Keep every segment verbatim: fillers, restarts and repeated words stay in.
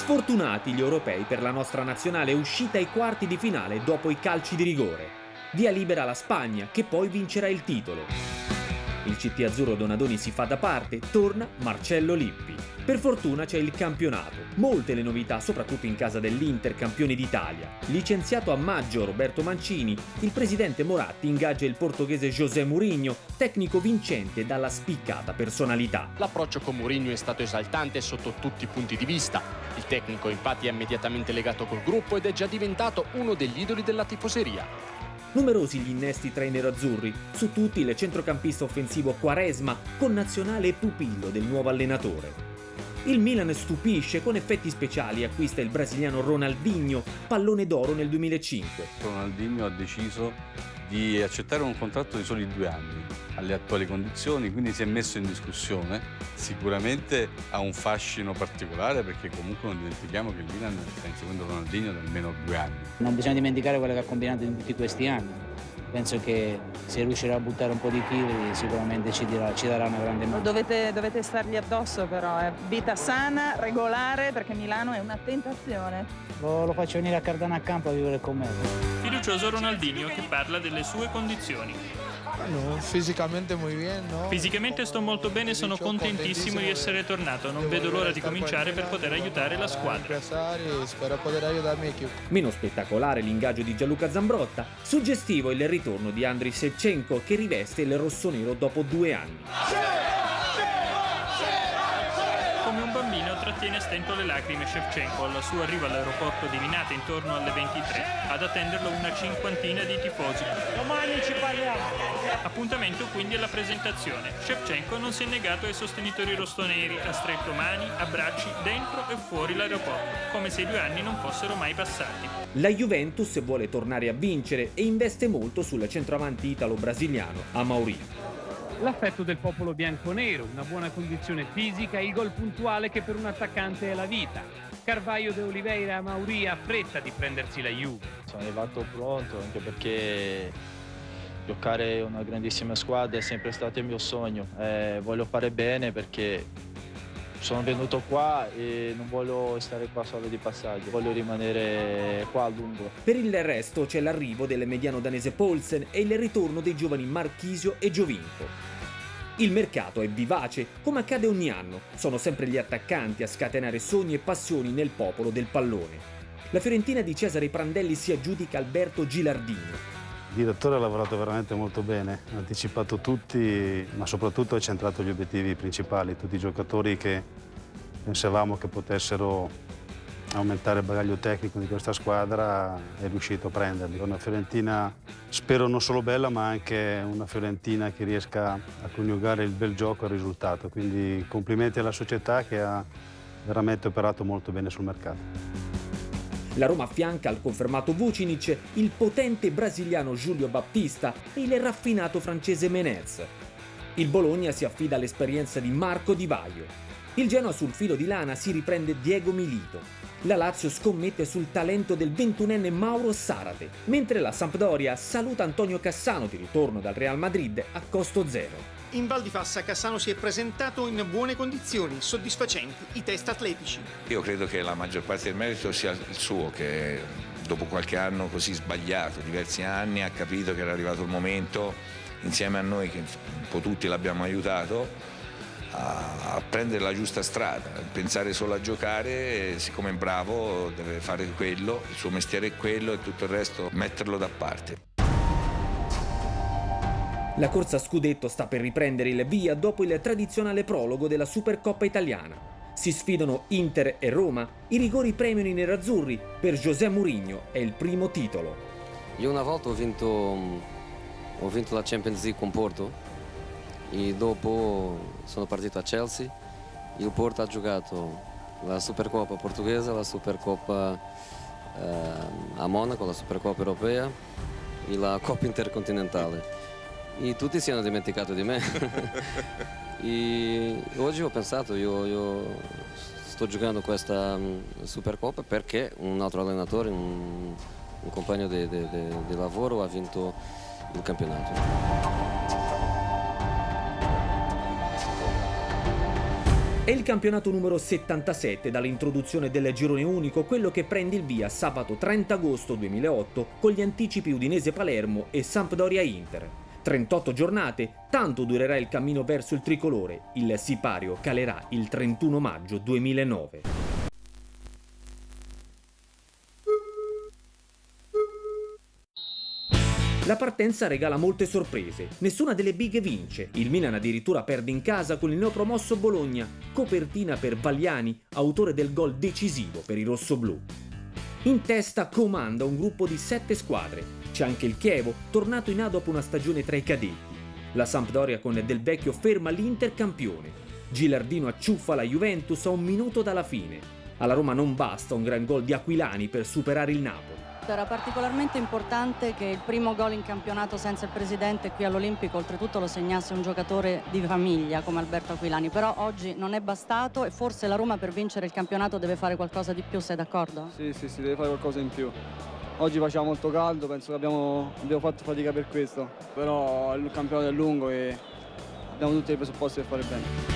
Sfortunati gli europei per la nostra nazionale uscita ai quarti di finale dopo i calci di rigore. Via libera la Spagna, che poi vincerà il titolo. Il C T azzurro Donadoni si fa da parte, torna Marcello Lippi. Per fortuna c'è il campionato, molte le novità soprattutto in casa dell'Inter, campione d'Italia. Licenziato a maggio Roberto Mancini, il presidente Moratti ingaggia il portoghese José Mourinho, tecnico vincente dalla spiccata personalità. L'approccio con Mourinho è stato esaltante sotto tutti i punti di vista. Il tecnico infatti è immediatamente legato col gruppo ed è già diventato uno degli idoli della tifoseria. Numerosi gli innesti tra i nerazzurri, su tutti il centrocampista offensivo Quaresma, connazionale e pupillo del nuovo allenatore. Il Milan stupisce, con effetti speciali acquista il brasiliano Ronaldinho, pallone d'oro nel duemilacinque. Ronaldinho ha deciso di accettare un contratto di soli due anni alle attuali condizioni, quindi si è messo in discussione. Sicuramente ha un fascino particolare perché comunque non dimentichiamo che il Milan sta inseguendo Ronaldinho da almeno due anni. Non bisogna dimenticare quello che ha combinato in tutti questi anni. Penso che se riuscirà a buttare un po' di chili sicuramente ci, dirà, ci darà una grande mano. Dovete, dovete stargli addosso però, è vita sana, regolare, perché Milano è una tentazione. Lo, lo faccio venire a Cardano a campo a vivere con me. Fiducioso Ronaldinho che parla delle sue condizioni. No, fisicamente muy bien, no? Fisicamente sto molto bene e sono contentissimo di essere tornato. Non vedo l'ora di cominciare per poter aiutare la squadra. Spero poter aiutare il mio. Meno spettacolare l'ingaggio di Gianluca Zambrotta, suggestivo il ritorno di Andriy Shevchenko che riveste il rossonero dopo due anni. Come un bambino trattiene a stento le lacrime Shevchenko al suo arrivo all'aeroporto di Linate intorno alle ventitré. Ad attenderlo una cinquantina di tifosi. Domani ci parliamo. Appuntamento quindi alla presentazione. Shevchenko non si è negato ai sostenitori rossoneri, ha stretto mani, abbracci dentro e fuori l'aeroporto, come se i due anni non fossero mai passati. La Juventus vuole tornare a vincere e investe molto sul centroavanti italo-brasiliano Amaury. L'affetto del popolo bianconero, una buona condizione fisica e il gol puntuale che per un attaccante è la vita. Carvalho de Oliveira e Amaury ha fretta di prendersi la Juve. Sono arrivato pronto anche perché giocare una grandissima squadra è sempre stato il mio sogno. Eh, voglio fare bene perché sono venuto qua e non voglio stare qua solo di passaggio, voglio rimanere qua a lungo. Per il resto c'è l'arrivo del mediano danese Poulsen e il ritorno dei giovani Marchisio e Giovinco. Il mercato è vivace, come accade ogni anno. Sono sempre gli attaccanti a scatenare sogni e passioni nel popolo del pallone. La Fiorentina di Cesare Prandelli si aggiudica Alberto Gilardino. Il direttore ha lavorato veramente molto bene, ha anticipato tutti, ma soprattutto ha centrato gli obiettivi principali. Tutti i giocatori che pensavamo che potessero aumentare il bagaglio tecnico di questa squadra è riuscito a prenderli. Una Fiorentina, spero non solo bella, ma anche una Fiorentina che riesca a coniugare il bel gioco al risultato. Quindi complimenti alla società che ha veramente operato molto bene sul mercato. La Roma affianca al confermato Vucinic il potente brasiliano Giulio Battista e il raffinato francese Menez. Il Bologna si affida all'esperienza di Marco Di Vaio. Il Genoa sul filo di lana si riprende Diego Milito. La Lazio scommette sul talento del ventunenne Mauro Sarate, mentre la Sampdoria saluta Antonio Cassano di ritorno dal Real Madrid a costo zero. In Val di Fassa Cassano si è presentato in buone condizioni, soddisfacenti i test atletici. Io credo che la maggior parte del merito sia il suo, che dopo qualche anno così sbagliato, diversi anni, ha capito che era arrivato il momento, insieme a noi che un po' tutti l'abbiamo aiutato, a, a prendere la giusta strada, pensare solo a giocare, siccome è bravo deve fare quello, il suo mestiere è quello e tutto il resto metterlo da parte. La corsa a scudetto sta per riprendere il via dopo il tradizionale prologo della Supercoppa italiana. Si sfidano Inter e Roma, i rigori premiano i nerazzurri, per José Mourinho è il primo titolo. Io una volta ho vinto, ho vinto la Champions League con Porto e dopo sono partito a Chelsea. Il Porto ha giocato la Supercoppa portoghese, la Supercoppa eh, a Monaco, la Supercoppa europea e la Coppa intercontinentale. E tutti si hanno dimenticato di me. E oggi ho pensato, io, io sto giocando questa Supercoppa perché un altro allenatore, un, un compagno di, di, di, di lavoro ha vinto il campionato. È il campionato numero settantasette dall'introduzione del girone unico, quello che prende il via sabato trenta agosto duemilaotto con gli anticipi Udinese-Palermo e Sampdoria-Inter. trentotto giornate, tanto durerà il cammino verso il tricolore. Il sipario calerà il trentuno maggio duemilanove. La partenza regala molte sorprese, nessuna delle big vince. Il Milan addirittura perde in casa con il neopromosso Bologna, copertina per Vagliani, autore del gol decisivo per i rossoblù. In testa comanda un gruppo di sette squadre. C'è anche il Chievo, tornato in A dopo una stagione tra i cadetti. La Sampdoria con Del Vecchio ferma l'Inter campione. Gilardino acciuffa la Juventus a un minuto dalla fine. Alla Roma non basta un gran gol di Aquilani per superare il Napoli. Era particolarmente importante che il primo gol in campionato senza il presidente qui all'Olimpico oltretutto lo segnasse un giocatore di famiglia come Alberto Aquilani, però oggi non è bastato e forse la Roma per vincere il campionato deve fare qualcosa di più, sei d'accordo? Sì, sì, sì, deve fare qualcosa in più. Oggi faceva molto caldo, penso che abbiamo, abbiamo fatto fatica per questo, però il campionato è lungo e abbiamo tutti i presupposti per fare bene.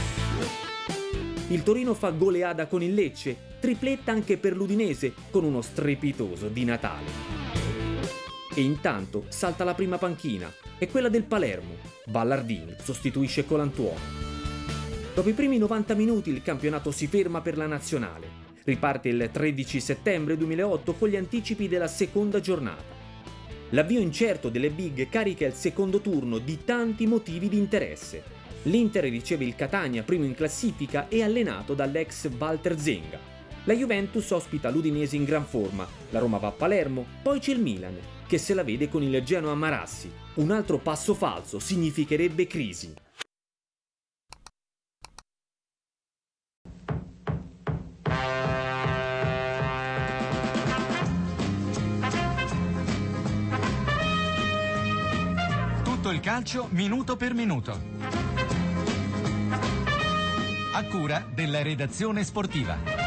Il Torino fa goleada con il Lecce, tripletta anche per l'Udinese con uno strepitoso di Natale. E intanto salta la prima panchina, è quella del Palermo. Ballardini sostituisce Colantuono. Dopo i primi novanta minuti il campionato si ferma per la nazionale. Riparte il tredici settembre duemilaotto con gli anticipi della seconda giornata. L'avvio incerto delle big carica il secondo turno di tanti motivi di interesse. L'Inter riceve il Catania, primo in classifica e allenato dall'ex Walter Zenga. La Juventus ospita l'Udinese in gran forma, la Roma va a Palermo, poi c'è il Milan, che se la vede con il Genoa Marassi. Un altro passo falso significherebbe crisi. Tutto il calcio minuto per minuto. A cura della redazione sportiva.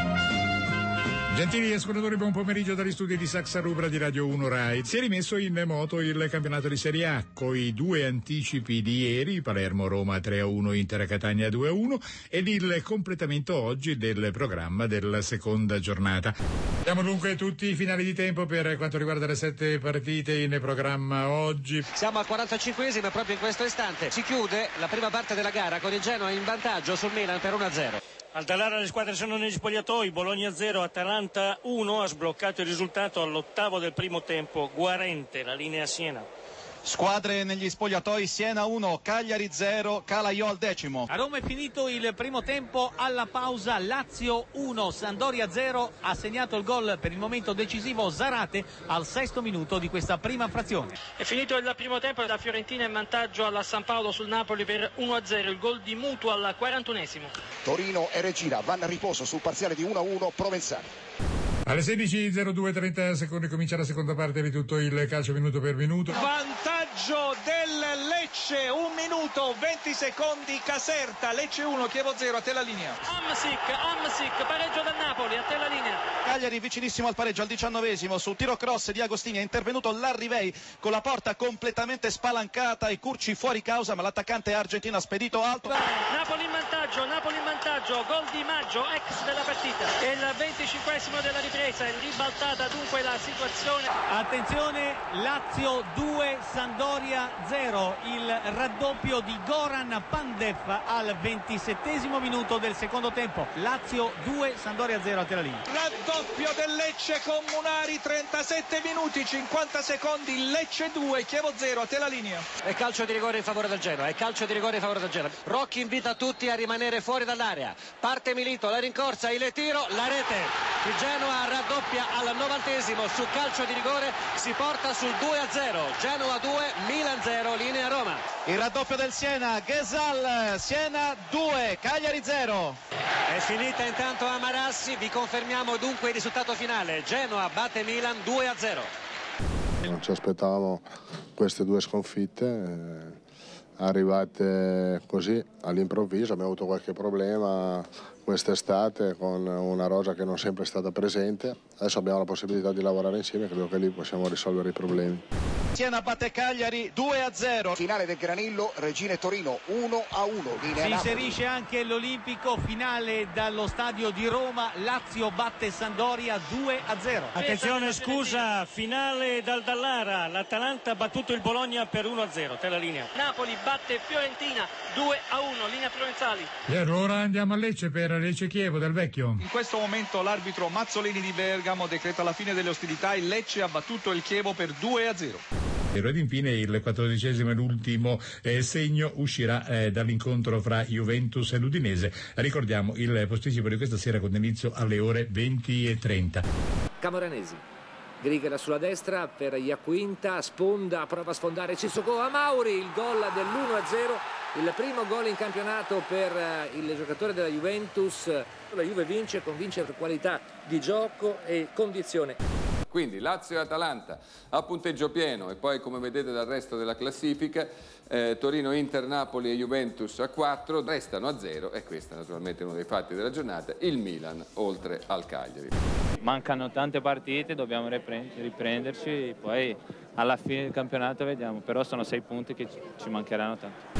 Gentili ascoltatori, buon pomeriggio dagli studi di Saxa Rubra di Radio uno Rai. Si è rimesso in moto il campionato di Serie A con i due anticipi di ieri, Palermo-Roma tre a uno, Inter-Catania due a uno, ed il completamento oggi del programma della seconda giornata. Abbiamo dunque tutti i finali di tempo per quanto riguarda le sette partite in programma oggi. Siamo al quarantacinquesimo e proprio in questo istante si chiude la prima parte della gara con il Genoa in vantaggio sul Milan per uno a zero. Al talare le squadre sono negli spogliatoi, Bologna zero, Atalanta uno, ha sbloccato il risultato all'ottavo del primo tempo, Guarente, la linea Siena. Squadre negli spogliatoi, Siena uno, Cagliari zero, Calaiò al decimo. A Roma è finito il primo tempo, alla pausa Lazio uno, Sampdoria zero, ha segnato il gol per il momento decisivo Zarate al sesto minuto di questa prima frazione. È finito il primo tempo, la Fiorentina in vantaggio alla San Paolo sul Napoli per uno a zero, il gol di Mutu al quarantunesimo. Torino e Regina vanno a riposo sul parziale di uno a uno Provenzano. Alle sedici e zero due, trenta secondi comincia la seconda parte di tutto il calcio minuto per minuto. Vantaggio del Lecce, un minuto, venti secondi, Caserta, Lecce uno, Chievo zero, a te la linea. Amsic, Amsic, pareggio del Napoli, a te la linea. Cagliari vicinissimo al pareggio al diciannovesimo, su tiro cross di Agostini è intervenuto Larrivei con la porta completamente spalancata e Curci fuori causa, ma l'attaccante argentino ha spedito alto. Napoli in vantaggio, Napoli in vantaggio, gol di Maggio, ex della partita. È il venticinquesimo della ripresa. È ribaltata dunque la situazione. Attenzione, Lazio due, Sampdoria zero, il raddoppio di Goran Pandev al ventisettesimo minuto del secondo tempo. Lazio due, Sampdoria zero, a te la linea. Raddoppio del Lecce con Munari, trentasette minuti, cinquanta secondi, Lecce due, Chievo zero, a te la linea. È calcio di rigore in favore del Genoa, è calcio di rigore in favore del Genoa. Rocchi invita tutti a rimanere fuori dall'area. Parte Milito, la rincorsa, il tiro, la rete. Il Genoa raddoppia al novantesimo su calcio di rigore, si porta sul due a zero. Genoa due, Milan zero, linea Roma. Il raddoppio del Siena, Ghesal, Siena due, Cagliari zero. È finita intanto a Marassi, vi confermiamo dunque il risultato finale. Genoa batte Milan due a zero. Non ci aspettavamo queste due sconfitte, eh, arrivate così all'improvviso, abbiamo avuto qualche problema quest'estate con una rosa che non sempre è stata presente. Adesso abbiamo la possibilità di lavorare insieme, credo che lì possiamo risolvere i problemi. Siena batte Cagliari due a zero. Finale del Granillo, Regina Torino uno a uno. Si inserisce anche l'Olimpico, finale dallo stadio di Roma, Lazio batte Sampdoria due a zero. Attenzione, scusa, finale dal Dallara, l'Atalanta ha battuto il Bologna per uno a zero, te la linea. Napoli batte Fiorentina due a uno, linea Provenzali. E allora andiamo a Lecce per Lecce Chievo del Vecchio. In questo momento l'arbitro Mazzolini di Bergamo decreta la fine delle ostilità. Il Lecce ha battuto il Chievo per due a zero. Ed infine il quattordicesimo e l'ultimo eh, segno uscirà eh, dall'incontro fra Juventus e l'Udinese. Ricordiamo il posticipo di questa sera con inizio alle ore venti e trenta. Camoranesi, Grigera sulla destra per Iaquinta, sponda, prova a sfondare Cissokho a Mauri, il gol dell'uno a zero, il primo gol in campionato per il giocatore della Juventus. La Juve vince, convince per qualità di gioco e condizione. Quindi Lazio e Atalanta a punteggio pieno e poi, come vedete dal resto della classifica, eh, Torino, Inter, Napoli e Juventus a quattro, restano a zero e questo è naturalmente uno dei fatti della giornata, il Milan oltre al Cagliari. Mancano tante partite, dobbiamo riprenderci, poi alla fine del campionato vediamo, però sono sei punti che ci mancheranno tanto.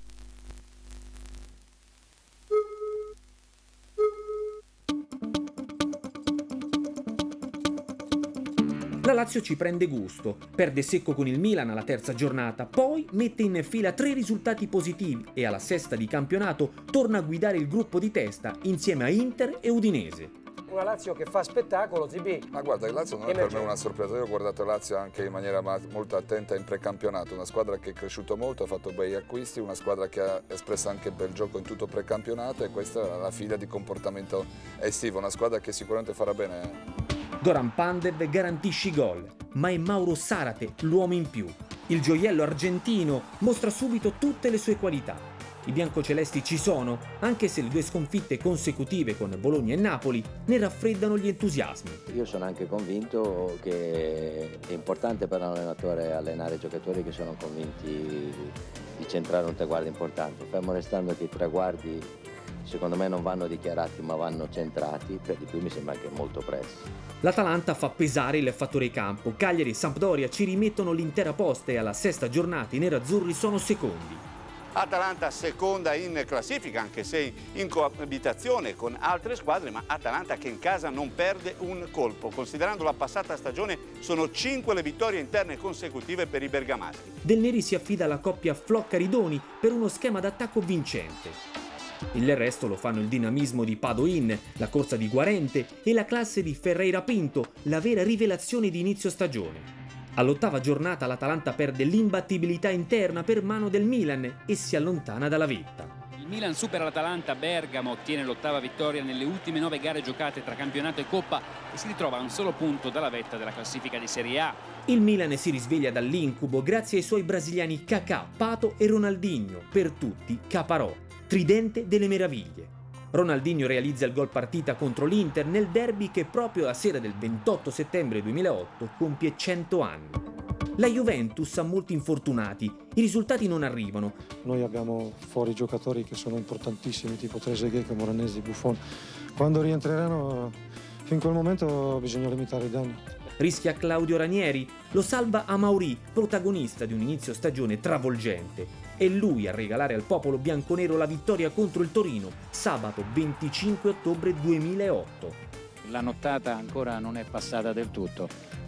La Lazio ci prende gusto, perde secco con il Milan alla terza giornata, poi mette in fila tre risultati positivi e alla sesta di campionato torna a guidare il gruppo di testa insieme a Inter e Udinese. Una Lazio che fa spettacolo, Zibì. Ma guarda, il Lazio non è per me una sorpresa, io ho guardato Lazio anche in maniera molto attenta in precampionato, una squadra che è cresciuta molto, ha fatto bei acquisti, una squadra che ha espresso anche il bel gioco in tutto precampionato e questa è la figlia di comportamento estivo, una squadra che sicuramente farà bene. Goran Pandev garantisce i gol, ma è Mauro Sarate l'uomo in più. Il gioiello argentino mostra subito tutte le sue qualità. I biancocelesti ci sono, anche se le due sconfitte consecutive con Bologna e Napoli ne raffreddano gli entusiasmi. Io sono anche convinto che è importante per un allenatore allenare giocatori che sono convinti di centrare un traguardo importante, fermo restando che i traguardi secondo me non vanno dichiarati ma vanno centrati, per di più mi sembra anche molto presto. L'Atalanta fa pesare il fattore campo, Cagliari e Sampdoria ci rimettono l'intera posta e alla sesta giornata i nerazzurri sono secondi. Atalanta seconda in classifica, anche se in coabitazione con altre squadre, ma Atalanta che in casa non perde un colpo. Considerando la passata stagione sono cinque le vittorie interne consecutive per i bergamaschi. Del Neri si affida alla coppia Flocca-Ridoni per uno schema d'attacco vincente. Il resto lo fanno il dinamismo di Padoin, la corsa di Guarente e la classe di Ferreira Pinto, la vera rivelazione di inizio stagione. All'ottava giornata l'Atalanta perde l'imbattibilità interna per mano del Milan e si allontana dalla vetta. Il Milan supera l'Atalanta a Bergamo, ottiene l'ottava vittoria nelle ultime nove gare giocate tra campionato e Coppa e si ritrova a un solo punto dalla vetta della classifica di Serie A. Il Milan si risveglia dall'incubo grazie ai suoi brasiliani Kaká, Pato e Ronaldinho, per tutti Caparò, tridente delle meraviglie. Ronaldinho realizza il gol partita contro l'Inter nel derby che proprio la sera del ventotto settembre duemilaotto compie cento anni. La Juventus ha molti infortunati, i risultati non arrivano. Noi abbiamo fuori giocatori che sono importantissimi, tipo Trezeguet, Moranesi, Buffon. Quando rientreranno, fin quel momento bisogna limitare i danni. Rischia Claudio Ranieri, lo salva Amauri, protagonista di un inizio stagione travolgente. È lui a regalare al popolo bianconero la vittoria contro il Torino, sabato venticinque ottobre duemilaotto. La nottata ancora non è passata del tutto.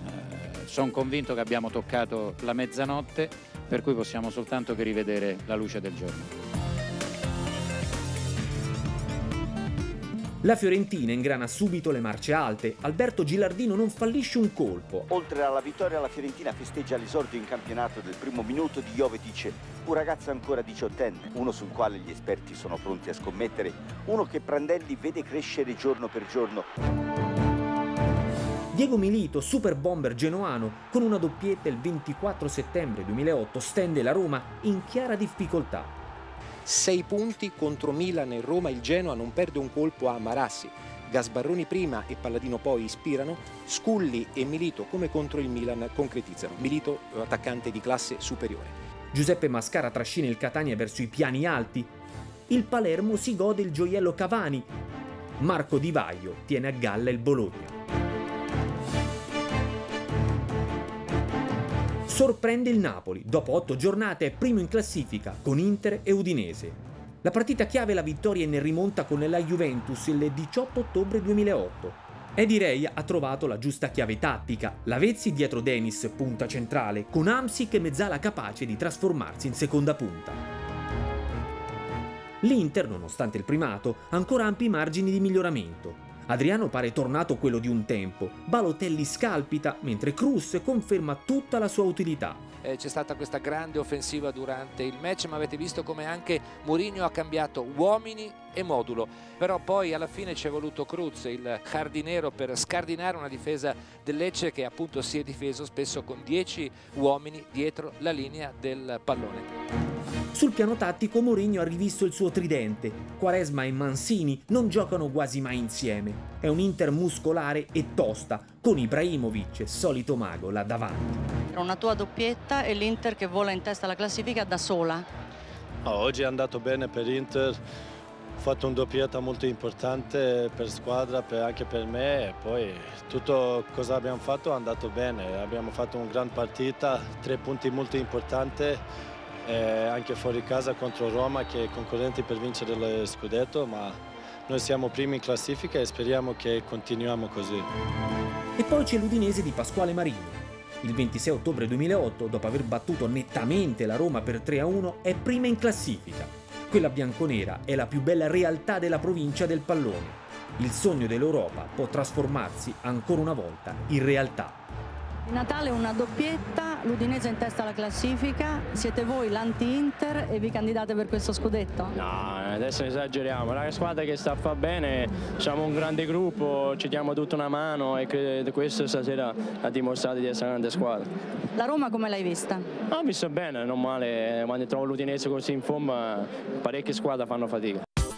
Eh, sono convinto che abbiamo toccato la mezzanotte, per cui possiamo soltanto che rivedere la luce del giorno. La Fiorentina ingrana subito le marce alte, Alberto Gilardino non fallisce un colpo. Oltre alla vittoria la Fiorentina festeggia l'esordio in campionato del primo minuto di Jovetic, un ragazzo ancora diciottenne, uno sul quale gli esperti sono pronti a scommettere, uno che Prandelli vede crescere giorno per giorno. Diego Milito, super bomber genoano, con una doppietta il ventiquattro settembre duemilaotto stende la Roma in chiara difficoltà. Sei punti contro Milan e Roma, il Genoa non perde un colpo a Marassi. Gasbarroni prima e Palladino poi ispirano, Sculli e Milito come contro il Milan concretizzano. Milito attaccante di classe superiore. Giuseppe Mascara trascina il Catania verso i piani alti. Il Palermo si gode il gioiello Cavani. Marco Di Vaio tiene a galla il Bologna. Sorprende il Napoli, dopo otto giornate è primo in classifica con Inter e Udinese. La partita chiave è la vittoria in rimonta con la Juventus il diciotto ottobre duemilaotto. E direi ha trovato la giusta chiave tattica, Lavezzi dietro Denis, punta centrale, con Hamsik e mezzala capace di trasformarsi in seconda punta. L'Inter, nonostante il primato, ha ancora ampi margini di miglioramento. Adriano pare tornato quello di un tempo, Balotelli scalpita, mentre Kroos conferma tutta la sua utilità. Eh, c'è stata questa grande offensiva durante il match, ma avete visto come anche Mourinho ha cambiato uomini e modulo, però poi alla fine ci è voluto Kroos, il giardiniero, per scardinare una difesa del Lecce che appunto si è difeso spesso con dieci uomini dietro la linea del pallone. Sul piano tattico Mourinho ha rivisto il suo tridente. Quaresma e Mancini non giocano quasi mai insieme. È un Inter muscolare e tosta, con Ibrahimovic, solito mago, là davanti. Era una tua doppietta e l'Inter che vola in testa alla classifica da sola. Oh, oggi è andato bene per Inter, ho fatto una doppietta molto importante per squadra, per, anche per me, e poi tutto cosa abbiamo fatto è andato bene. Abbiamo fatto una gran partita, tre punti molto importanti. Eh, anche fuori casa contro Roma che è concorrente per vincere lo scudetto, ma noi siamo primi in classifica e speriamo che continuiamo così. E poi c'è l'Udinese di Pasquale Marino. Il ventisei ottobre duemilaotto, dopo aver battuto nettamente la Roma per tre a uno, è prima in classifica. Quella bianconera è la più bella realtà della provincia del pallone. Il sogno dell'Europa può trasformarsi ancora una volta in realtà. Di Natale una doppietta, l'Udinese in testa alla classifica, siete voi l'anti-Inter e vi candidate per questo scudetto? No, adesso esageriamo, è una squadra che sta a far bene, siamo un grande gruppo, ci diamo tutta una mano e credo questo stasera ha dimostrato di essere una grande squadra. La Roma come l'hai vista? Ho visto bene, non male, quando trovo l'Udinese così in forma parecchie squadre fanno fatica.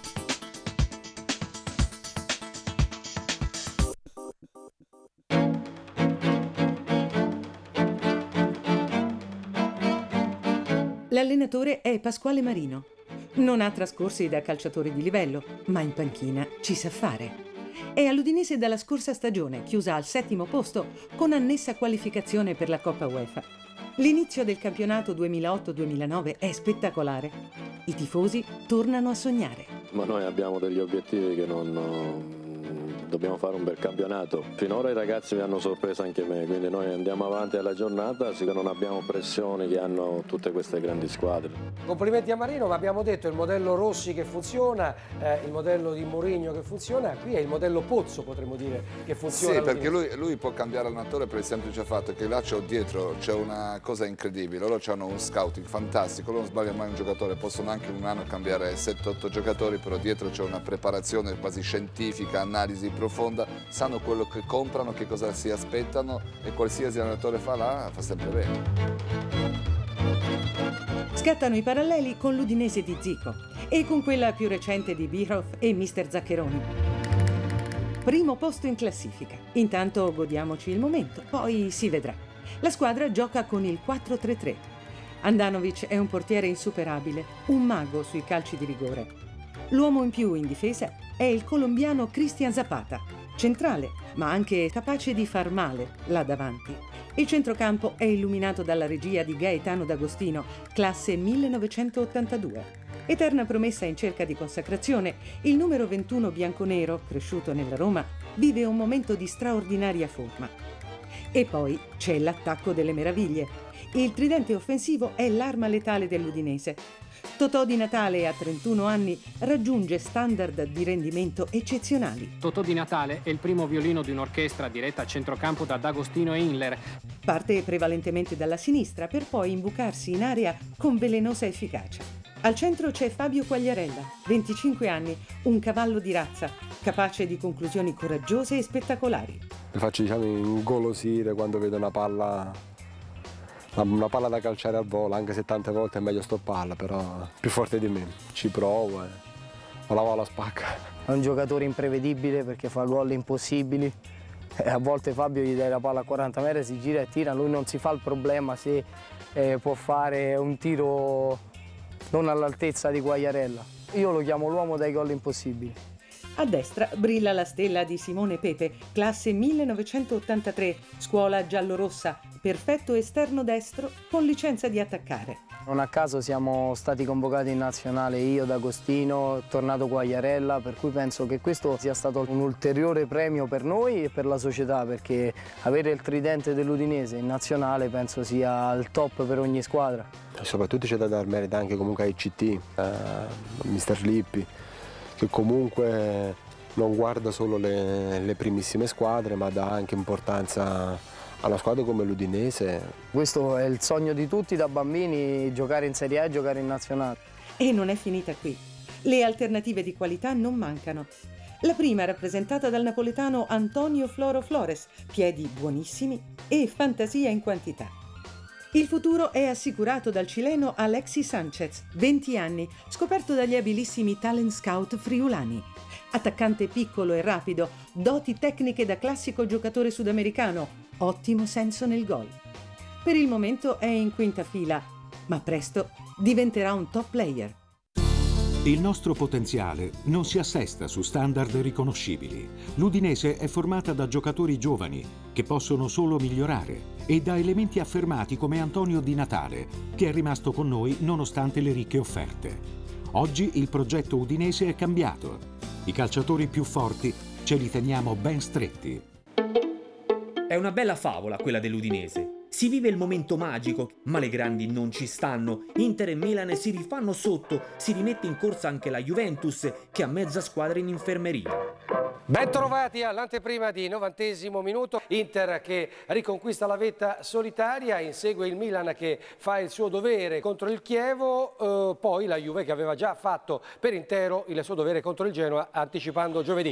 L'allenatore è Pasquale Marino. Non ha trascorsi da calciatore di livello, ma in panchina ci sa fare. È all'Udinese dalla scorsa stagione, chiusa al settimo posto, con annessa qualificazione per la Coppa UEFA. L'inizio del campionato duemilaotto duemilanove è spettacolare. I tifosi tornano a sognare. Ma noi abbiamo degli obiettivi che non... Dobbiamo fare un bel campionato. Finora i ragazzi mi hanno sorpreso anche me, quindi noi andiamo avanti alla giornata, sì che non abbiamo pressioni che hanno tutte queste grandi squadre. Complimenti a Marino, ma abbiamo detto il modello Rossi che funziona, eh, il modello di Mourinho che funziona, qui è il modello Pozzo, potremmo dire, che funziona. Sì, perché lui, lui può cambiare allenatore per il semplice fatto che là c'è dietro c'è una cosa incredibile, loro hanno un scouting fantastico, loro non sbagliano mai un giocatore, possono anche in un anno cambiare sette otto giocatori, però dietro c'è una preparazione quasi scientifica, analisi profonda, sanno quello che comprano, che cosa si aspettano e qualsiasi allenatore fa là fa sempre bene. Scattano i paralleli con l'Udinese di Zico e con quella più recente di Bierhoff e mister Zaccheroni. Primo posto in classifica. Intanto godiamoci il momento, poi si vedrà. La squadra gioca con il quattro tre tre. Andanovic è un portiere insuperabile, un mago sui calci di rigore. L'uomo in più in difesa è il colombiano Cristian Zapata, centrale, ma anche capace di far male là davanti. Il centrocampo è illuminato dalla regia di Gaetano D'Agostino, classe millenovecentottantadue. Eterna promessa in cerca di consacrazione, il numero ventuno bianconero, cresciuto nella Roma, vive un momento di straordinaria forma. E poi c'è l'attacco delle meraviglie. Il tridente offensivo è l'arma letale dell'Udinese. Totò Di Natale, a trentuno anni, raggiunge standard di rendimento eccezionali. Totò Di Natale è il primo violino di un'orchestra diretta a centrocampo da D'Agostino e Inler. Parte prevalentemente dalla sinistra per poi imbucarsi in area con velenosa efficacia. Al centro c'è Fabio Quagliarella, venticinque anni, un cavallo di razza, capace di conclusioni coraggiose e spettacolari. Mi faccio, diciamo, ingolosire quando vedo una palla, una palla da calciare al volo, anche se tante volte è meglio stopparla, però più forte di me. Ci provo e la vola spacca. È un giocatore imprevedibile perché fa gol impossibili. E a volte Fabio gli dai la palla a quaranta metri, si gira e tira, lui non si fa il problema se eh, può fare un tiro non all'altezza di Quagliarella. Io lo chiamo l'uomo dai gol impossibili. A destra brilla la stella di Simone Pepe, classe millenovecentottantatré, scuola giallorossa, perfetto esterno destro con licenza di attaccare. Non a caso siamo stati convocati in nazionale io, D'Agostino, tornato Quagliarella, per cui penso che questo sia stato un ulteriore premio per noi e per la società, perché avere il tridente dell'Udinese in nazionale penso sia il top per ogni squadra. E soprattutto c'è da dar merito anche comunque ai C T, a mister Lippi, che comunque non guarda solo le, le primissime squadre, ma dà anche importanza a una squadra come l'Udinese. Questo è il sogno di tutti da bambini, giocare in Serie A e giocare in nazionale. E non è finita qui. Le alternative di qualità non mancano. La prima è rappresentata dal napoletano Antonio Floro Flores, piedi buonissimi e fantasia in quantità. Il futuro è assicurato dal cileno Alexis Sanchez, venti anni, scoperto dagli abilissimi talent scout friulani. Attaccante piccolo e rapido, doti tecniche da classico giocatore sudamericano, ottimo senso nel gol. Per il momento è in quinta fila, ma presto diventerà un top player. Il nostro potenziale non si assesta su standard riconoscibili. L'Udinese è formata da giocatori giovani che possono solo migliorare e da elementi affermati come Antonio Di Natale, che è rimasto con noi nonostante le ricche offerte. Oggi il progetto udinese è cambiato. I calciatori più forti ce li teniamo ben stretti. È una bella favola quella dell'Udinese. Si vive il momento magico, ma le grandi non ci stanno. Inter e Milan si rifanno sotto, si rimette in corsa anche la Juventus, che ha mezza squadra in infermeria. Ben trovati all'anteprima di novantesimo minuto. Inter che riconquista la vetta solitaria, insegue il Milan che fa il suo dovere contro il Chievo, eh, poi la Juve che aveva già fatto per intero il suo dovere contro il Genoa, anticipando giovedì.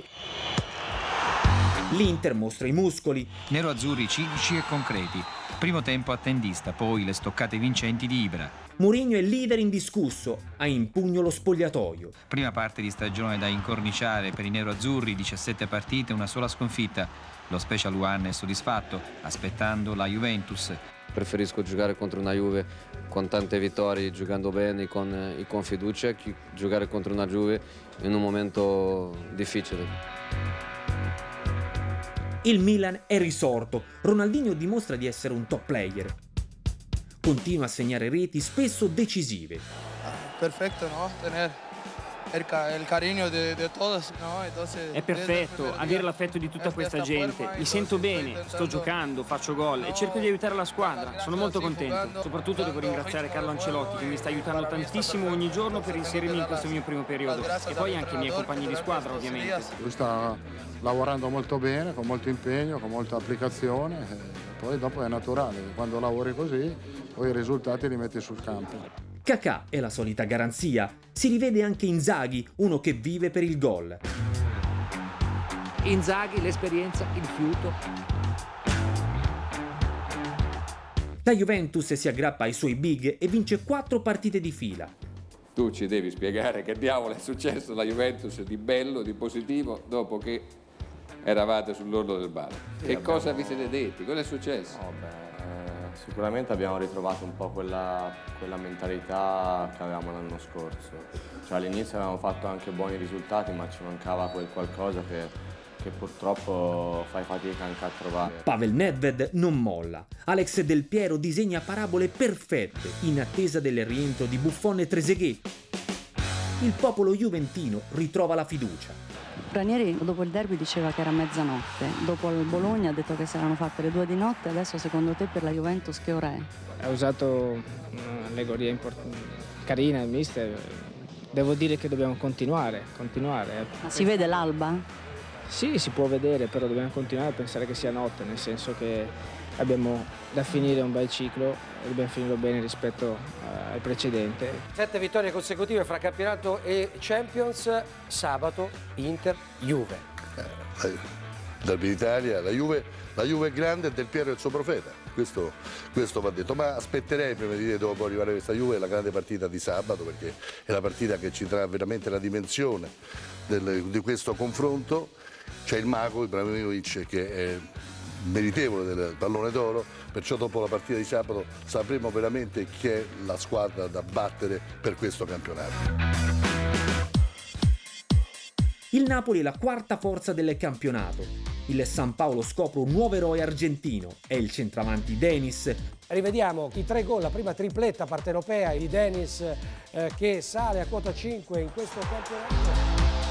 L'Inter mostra i muscoli. Nero-azzurri cinici e concreti. Primo tempo attendista, poi le stoccate vincenti di Ibra. Mourinho è leader indiscusso, ha in pugno lo spogliatoio. Prima parte di stagione da incorniciare per i nero-azzurri, diciassette partite, una sola sconfitta. Lo Special One è soddisfatto, aspettando la Juventus. Preferisco giocare contro una Juve con tante vittorie, giocando bene, con, con fiducia, che giocare contro una Juve in un momento difficile. Il Milan è risorto. Ronaldinho dimostra di essere un top player. Continua a segnare reti spesso decisive. Perfetto, no? Tener el, ca el cariño de, de todos, no? Entonces, è perfetto avere l'affetto di tutta questa gente. Mi sento bene, sto giocando, faccio gol e cerco di aiutare la squadra. Sono molto contento. Soprattutto devo ringraziare Carlo Ancelotti che mi sta aiutando tantissimo ogni giorno per inserirmi in questo mio primo periodo. E poi anche i miei compagni di squadra, ovviamente. Lui sta lavorando molto bene, con molto impegno, con molta applicazione. E poi dopo è naturale, quando lavori così, poi i risultati li metti sul campo. Kakà è la solita garanzia. Si rivede anche Inzaghi, uno che vive per il gol. Inzaghi, l'esperienza, il fiuto. La Juventus si aggrappa ai suoi big e vince quattro partite di fila. Tu ci devi spiegare che diavolo è successo alla Juventus di bello, di positivo, dopo che eravate sull'orlo del baratro. Sì, che abbiamo... cosa vi siete detti? Cosa è successo? Oh, beh, eh, sicuramente abbiamo ritrovato un po' quella, quella mentalità che avevamo l'anno scorso. Cioè, all'inizio avevamo fatto anche buoni risultati, ma ci mancava quel qualcosa che, che purtroppo fai fatica anche a trovare. Pavel Nedved non molla. Alex Del Piero disegna parabole perfette in attesa del rientro di Buffon e Trezeguet. Il popolo juventino ritrova la fiducia. Ranieri dopo il derby diceva che era mezzanotte, dopo il Bologna ha detto che si erano fatte le due di notte, adesso secondo te per la Juventus che ora è? Ha usato un'allegoria carina il mister, devo dire che dobbiamo continuare, continuare. Ma si vede l'alba? Sì, si può vedere, però dobbiamo continuare a pensare che sia notte, nel senso che abbiamo da finire un bel ciclo e dobbiamo finirlo bene rispetto al precedente. Sette vittorie consecutive fra campionato e Champions, sabato Inter Juve. Eh, Derby d'Italia, la Juve, la Juve è grande e Del Piero è il suo profeta, questo, questo va detto, ma aspetterei prima di dire dove può arrivare questa Juve la grande partita di sabato, perché è la partita che ci trarrà veramente la dimensione del, di questo confronto. C'è il mago Ibrahimovic che è meritevole del pallone d'oro, perciò dopo la partita di sabato sapremo veramente chi è la squadra da battere per questo campionato. Il Il Napoli è la quarta forza del campionato. Il San Paolo scopre un nuovo eroe argentino, è il centravanti Denis. Rivediamo i tre gol, la prima tripletta partenopea di Denis eh, che sale a quota cinque in questo campionato.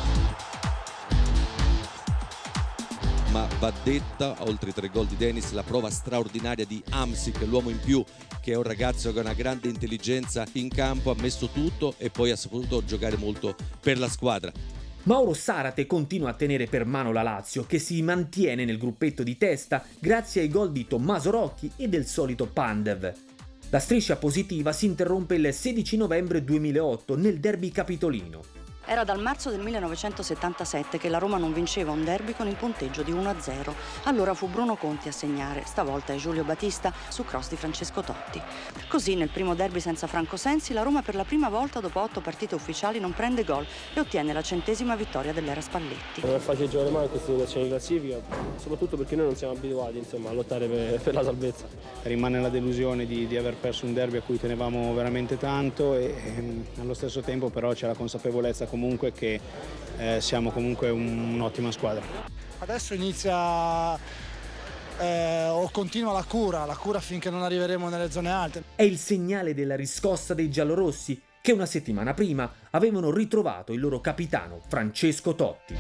Ma va detta, oltre i tre gol di Denis, la prova straordinaria di Hamsik, l'uomo in più, che è un ragazzo che ha una grande intelligenza in campo, ha messo tutto e poi ha saputo giocare molto per la squadra. Mauro Sarate continua a tenere per mano la Lazio, che si mantiene nel gruppetto di testa grazie ai gol di Tommaso Rocchi e del solito Pandev. La striscia positiva si interrompe il sedici novembre duemilaotto nel derby capitolino. Era dal marzo del millenovecentosettantasette che la Roma non vinceva un derby con il punteggio di uno a zero. Allora fu Bruno Conti a segnare, stavolta è Giulio Battista su cross di Francesco Totti. Così nel primo derby senza Franco Sensi la Roma per la prima volta dopo otto partite ufficiali non prende gol e ottiene la centesima vittoria dell'era Spalletti. Non è facile giocare mai in queste situazioni di classifica, soprattutto perché noi non siamo abituati insomma, a lottare per, per la salvezza. Rimane la delusione di, di aver perso un derby a cui tenevamo veramente tanto e, e allo stesso tempo però c'è la consapevolezza comunque che eh, siamo comunque un'ottima squadra. Adesso inizia eh, o continua la cura, la cura finché non arriveremo nelle zone alte. È il segnale della riscossa dei giallorossi che una settimana prima avevano ritrovato il loro capitano Francesco Totti.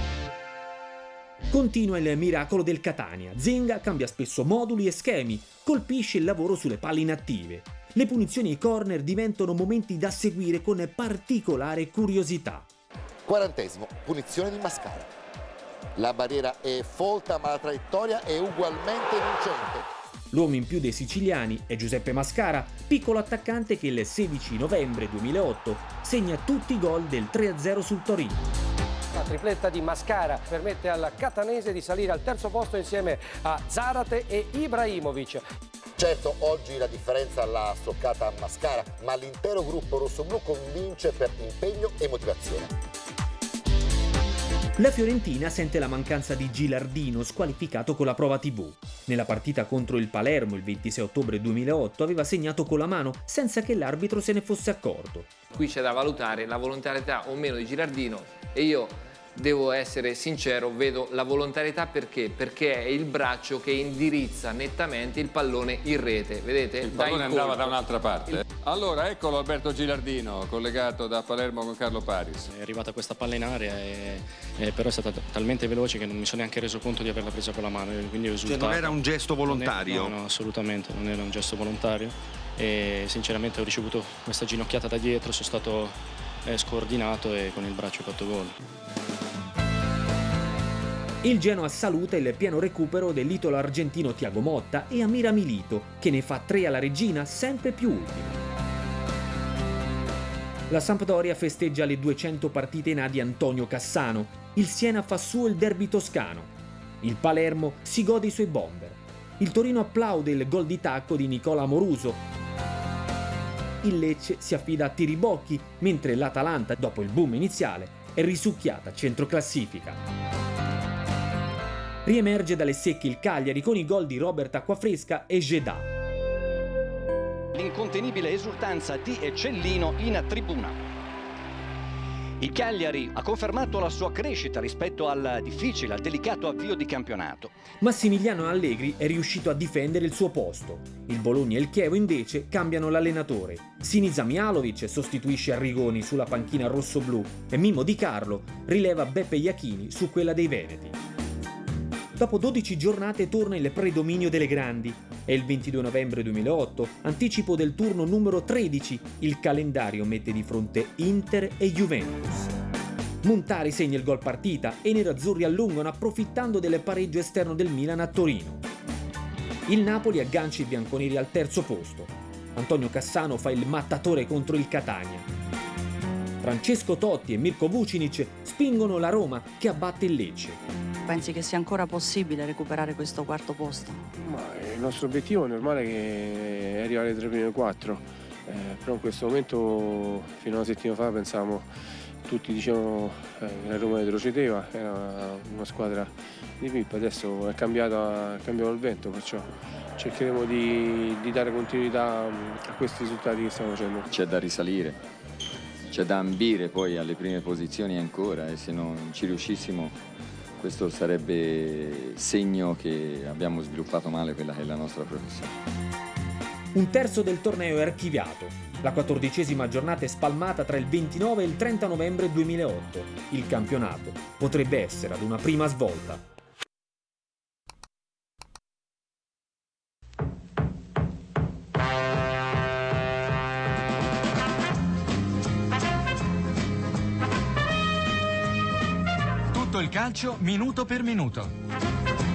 Continua il miracolo del Catania. Zenga cambia spesso moduli e schemi, colpisce il lavoro sulle palle inattive. Le punizioni ai corner diventano momenti da seguire con particolare curiosità. Quarantesimo, punizione di Mascara. La barriera è folta ma la traiettoria è ugualmente vincente. L'uomo in più dei siciliani è Giuseppe Mascara, piccolo attaccante che il sedici novembre duemilaotto segna tutti i gol del tre a zero sul Torino. La tripletta di Mascara permette al catanese di salire al terzo posto insieme a Zarate e Ibrahimovic. Certo, oggi la differenza l'ha stoccata a Mascara, ma l'intero gruppo rossoblu convince per impegno e motivazione. La Fiorentina sente la mancanza di Gilardino, squalificato con la prova tivù. Nella partita contro il Palermo il ventisei ottobre duemilaotto aveva segnato con la mano senza che l'arbitro se ne fosse accorto. Qui c'è da valutare la volontarietà o meno di Gilardino e io devo essere sincero, vedo la volontarietà perché? Perché è il braccio che indirizza nettamente il pallone in rete, vedete? Il pallone andava da un'altra parte. Il... Allora, eccolo Alberto Gilardino, collegato da Palermo con Carlo Paris. È arrivata questa palla in area, e, e però è stata talmente veloce che non mi sono neanche reso conto di averla presa con la mano. Quindi il risultato... Cioè non era un gesto volontario? Non è, no, no, assolutamente, non era un gesto volontario. E sinceramente ho ricevuto questa ginocchiata da dietro, sono stato eh, scordinato e con il braccio ho fatto gol. Il Genoa saluta il pieno recupero dell'italo argentino Thiago Motta e Amira Milito, che ne fa tre alla regina, sempre più ultimo. La Sampdoria festeggia le duecento partite in A di Antonio Cassano, il Siena fa suo il derby toscano, il Palermo si gode i suoi bomber, il Torino applaude il gol di tacco di Nicola Amoruso, il Lecce si affida a Tiribocchi, mentre l'Atalanta, dopo il boom iniziale, è risucchiata a centroclassifica. Riemerge dalle secche il Cagliari con i gol di Robert Acquafresca e Gedà. L'incontenibile esultanza di Cellino in tribuna. Il Cagliari ha confermato la sua crescita rispetto al difficile, al delicato avvio di campionato. Massimiliano Allegri è riuscito a difendere il suo posto. Il Bologna e il Chievo invece cambiano l'allenatore. Sinisa Mihajlovic sostituisce Arrigoni sulla panchina rossoblù e Mimmo Di Carlo rileva Beppe Iachini su quella dei Veneti. Dopo dodici giornate torna il predominio delle grandi. È il ventidue novembre duemilaotto, anticipo del turno numero tredici, il calendario mette di fronte Inter e Juventus. Montari segna il gol partita e i nerazzurri allungano approfittando del pareggio esterno del Milan a Torino. Il Napoli aggancia i bianconeri al terzo posto. Antonio Cassano fa il mattatore contro il Catania. Francesco Totti e Mirko Vucinic spingono la Roma che abbatte il Lecce. Pensi che sia ancora possibile recuperare questo quarto posto? Ma il nostro obiettivo è normale che è arrivare tra i primi quattro, eh, però in questo momento fino a una settimana fa pensavamo, tutti dicevano eh, che la Roma retrocedeva, era una squadra di pippa, adesso è cambiata, è cambiato il vento, perciò cercheremo di, di dare continuità a questi risultati che stiamo facendo. C'è da risalire. c'è da ambire poi alle prime posizioni ancora, e se non ci riuscissimo questo sarebbe segno che abbiamo sviluppato male quella che è la nostra professione. Un terzo del torneo è archiviato. La quattordicesima giornata è spalmata tra il ventinove e il trenta novembre duemilaotto. Il campionato potrebbe essere ad una prima svolta. Tutto il calcio minuto per minuto.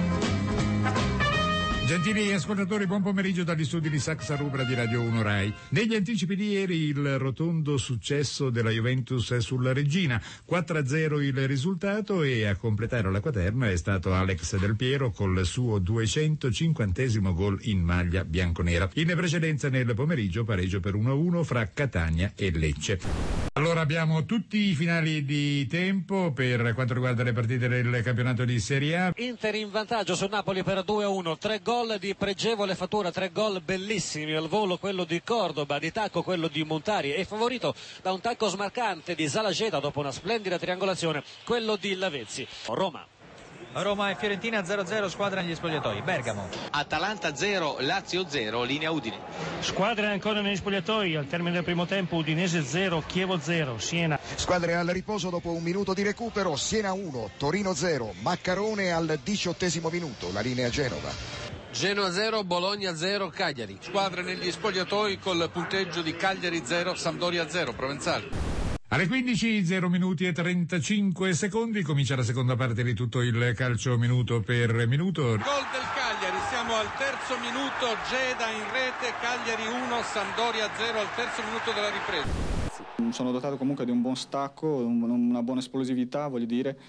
Gentili ascoltatori, buon pomeriggio dagli studi di Saxa Rubra di Radio uno Rai. Negli anticipi di ieri il rotondo successo della Juventus sulla Reggina, quattro a zero il risultato, e a completare la quaterna è stato Alex Del Piero col suo duecentocinquantesimo gol in maglia bianconera. In precedenza nel pomeriggio pareggio per uno a uno fra Catania e Lecce. Allora abbiamo tutti i finali di tempo per quanto riguarda le partite del campionato di Serie A. Inter in vantaggio su Napoli per due a uno, tre gol di pregevole fattura, tre gol bellissimi al volo, quello di Cordoba, di tacco quello di Montari, e favorito da un tacco smarcante di Salageta dopo una splendida triangolazione quello di Lavezzi. Roma. Roma e Fiorentina zero a zero, squadra negli spogliatoi. Bergamo. Atalanta zero, Lazio zero, linea Udine. Squadre ancora negli spogliatoi, al termine del primo tempo Udinese zero, Chievo zero, Siena. Squadre al riposo dopo un minuto di recupero, Siena uno, Torino zero, Maccarone al diciottesimo minuto, la linea Genova. Genoa zero, Bologna zero, Cagliari. Squadre negli spogliatoi col punteggio di Cagliari zero, Sampdoria zero, Provenzali. Alle quindici, zero minuti e trentacinque secondi, comincia la seconda parte di tutto il calcio minuto per minuto. Gol del Cagliari, siamo al terzo minuto, Geda in rete, Cagliari uno, Sampdoria zero al terzo minuto della ripresa. Sono dotato comunque di un buon stacco, una buona esplosività, voglio dire,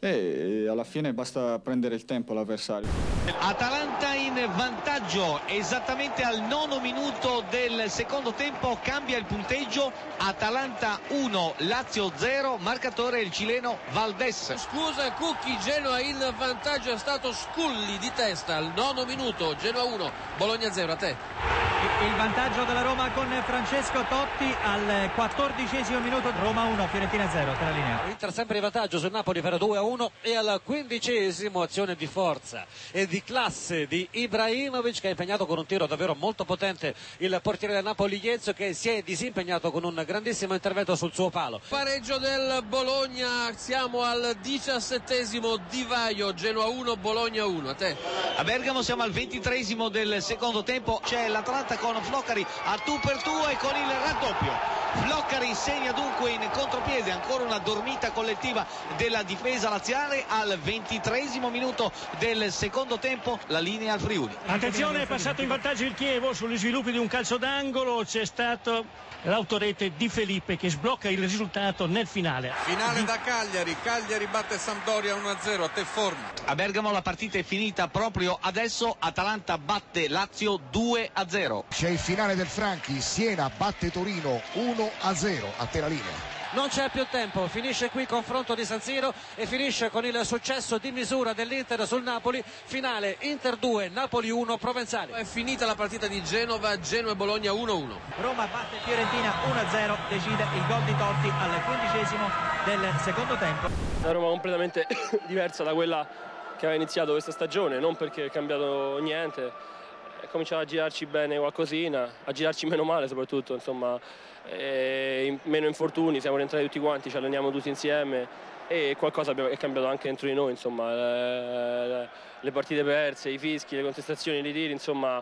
e alla fine basta prendere il tempo all'avversario. Atalanta in vantaggio esattamente al nono minuto del secondo tempo, cambia il punteggio, Atalanta uno, Lazio zero, marcatore il cileno Valdés. Scusa Cucchi, Genoa in vantaggio, è stato Sculli di testa al nono minuto, Genoa uno, Bologna zero, a te. Il vantaggio della Roma con Francesco Totti al quattordicesimo minuto, Roma uno, Fiorentina zero, per la linea. Inter sempre in vantaggio sul Napoli per due a uno, e al quindicesimo azione di forza e di classe di Ibrahimovic, che ha impegnato con un tiro davvero molto potente il portiere del Napoli Iezzo, che si è disimpegnato con un grandissimo intervento sul suo palo. Pareggio del Bologna, siamo al diciassettesimo, Di Vaio, Genoa uno, Bologna uno, a te. A Bergamo siamo al ventitreesimo del secondo tempo, c'è l'Atalanta con Floccari a tu per tu e con il raddoppio. Floccari segna dunque in contropiede, ancora una dormita collettiva della difesa laziale al ventitreesimo minuto del secondo tempo, la linea al Friuli. Attenzione, è passato in vantaggio il Chievo sugli sviluppi di un calcio d'angolo, c'è stato l'autorete di Felipe che sblocca il risultato nel finale. Finale da Cagliari, Cagliari batte Sampdoria uno a zero, a te Forma. A Bergamo la partita è finita proprio adesso, Atalanta batte Lazio due a zero. C'è il finale del Franchi, Siena batte Torino uno a zero, a te la linea. Non c'è più tempo, finisce qui il confronto di San Siro e finisce con il successo di misura dell'Inter sul Napoli. Finale Inter due, Napoli uno, Provenzali. È finita la partita di Genova, Genoa e Bologna uno a uno. Roma batte Fiorentina uno a zero, decide il gol di Totti al quindicesimo del secondo tempo. Una Roma completamente diversa da quella che aveva iniziato questa stagione, non perché è cambiato niente, è cominciato a girarci bene qualcosina, a girarci meno male soprattutto, insomma. E meno infortuni, siamo rientrati tutti quanti, ci alleniamo tutti insieme e qualcosa è cambiato anche dentro di noi, insomma, le, le partite perse, i fischi, le contestazioni, i tiri, insomma,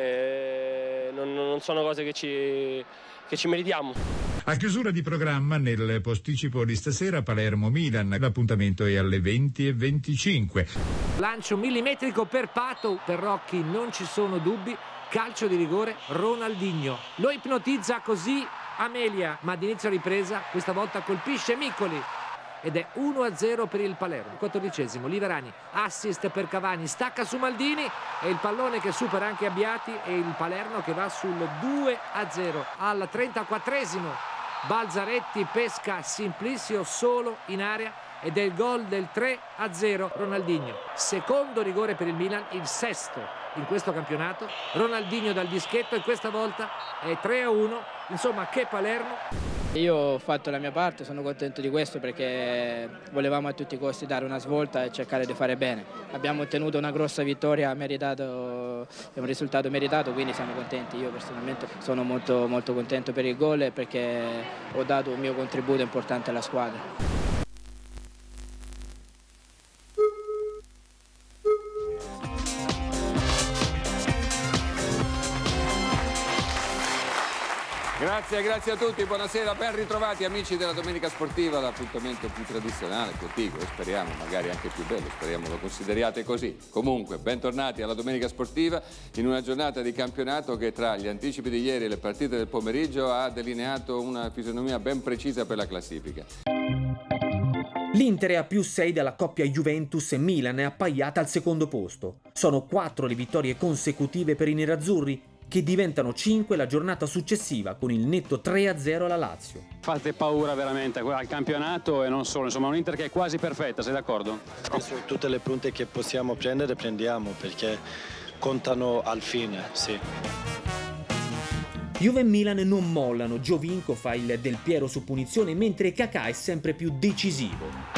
eh, non, non sono cose che ci, che ci meritiamo. A chiusura di programma, nel posticipo di stasera, Palermo-Milan, l'appuntamento è alle venti e venticinque. Lancio millimetrico per Pato, per Rocchi non ci sono dubbi, calcio di rigore Ronaldinho, lo ipnotizza così Amelia, ma ad inizio ripresa questa volta colpisce Miccoli ed è uno a zero per il Palermo. quattordicesimo, Liverani, assist per Cavani, stacca su Maldini e il pallone che supera anche Abbiati e il Palermo che va sul due a zero. Al trentaquattresimo Balzaretti pesca Simplicio solo in area ed è il gol del tre a zero. Ronaldinho, secondo rigore per il Milan, il sesto in questo campionato. Ronaldinho dal dischetto e questa volta è tre a uno. Insomma, che Palermo. Io ho fatto la mia parte, sono contento di questo perché volevamo a tutti i costi dare una svolta e cercare di fare bene. Abbiamo ottenuto una grossa vittoria, meritato, è un risultato meritato, quindi siamo contenti. Io personalmente sono molto, molto contento per il gol perché ho dato un mio contributo importante alla squadra. Grazie, grazie a tutti, buonasera, ben ritrovati amici della Domenica Sportiva, l'appuntamento più tradizionale, più antico e speriamo magari anche più bello, speriamo lo consideriate così. Comunque, bentornati alla Domenica Sportiva in una giornata di campionato che tra gli anticipi di ieri e le partite del pomeriggio ha delineato una fisionomia ben precisa per la classifica. L'Inter è a più sei dalla coppia Juventus e Milan è appaiata al secondo posto. Sono quattro le vittorie consecutive per i nerazzurri, che diventano cinque la giornata successiva con il netto tre a zero alla Lazio. Fate paura veramente al campionato e non solo, insomma un Inter che è quasi perfetta, sei d'accordo? Tutte le punte che possiamo prendere prendiamo perché contano al fine, sì. Juve e Milan non mollano, Giovinco fa il Del Piero su punizione mentre Kakà è sempre più decisivo.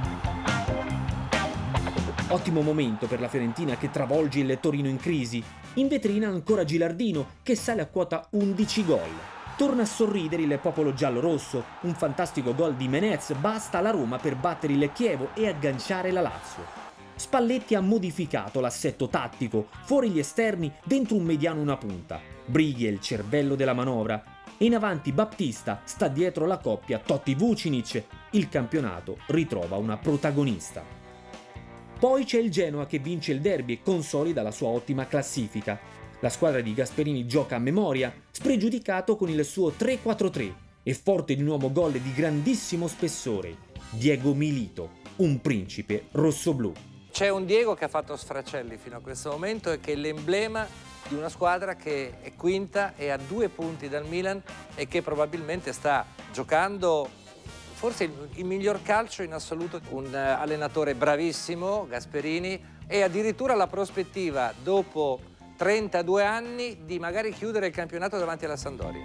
Ottimo momento per la Fiorentina che travolge il Torino in crisi. In vetrina ancora Gilardino che sale a quota undici gol. Torna a sorridere il popolo giallo-rosso. Un fantastico gol di Menez basta alla Roma per battere il Chievo e agganciare la Lazio. Spalletti ha modificato l'assetto tattico, fuori gli esterni, dentro un mediano una punta. Brighi è il cervello della manovra. E in avanti Baptista sta dietro la coppia Totti-Vucinic. Il campionato ritrova una protagonista. Poi c'è il Genoa che vince il derby e consolida la sua ottima classifica. La squadra di Gasperini gioca a memoria, spregiudicato con il suo tre quattro tre e forte di un uomo gol di grandissimo spessore, Diego Milito, un principe rossoblù. C'è un Diego che ha fatto sfracelli fino a questo momento e che è l'emblema di una squadra che è quinta e a due punti dal Milan e che probabilmente sta giocando forse il, il miglior calcio in assoluto, un uh, allenatore bravissimo, Gasperini, e addirittura la prospettiva, dopo trentadue anni, di magari chiudere il campionato davanti alla Sampdoria.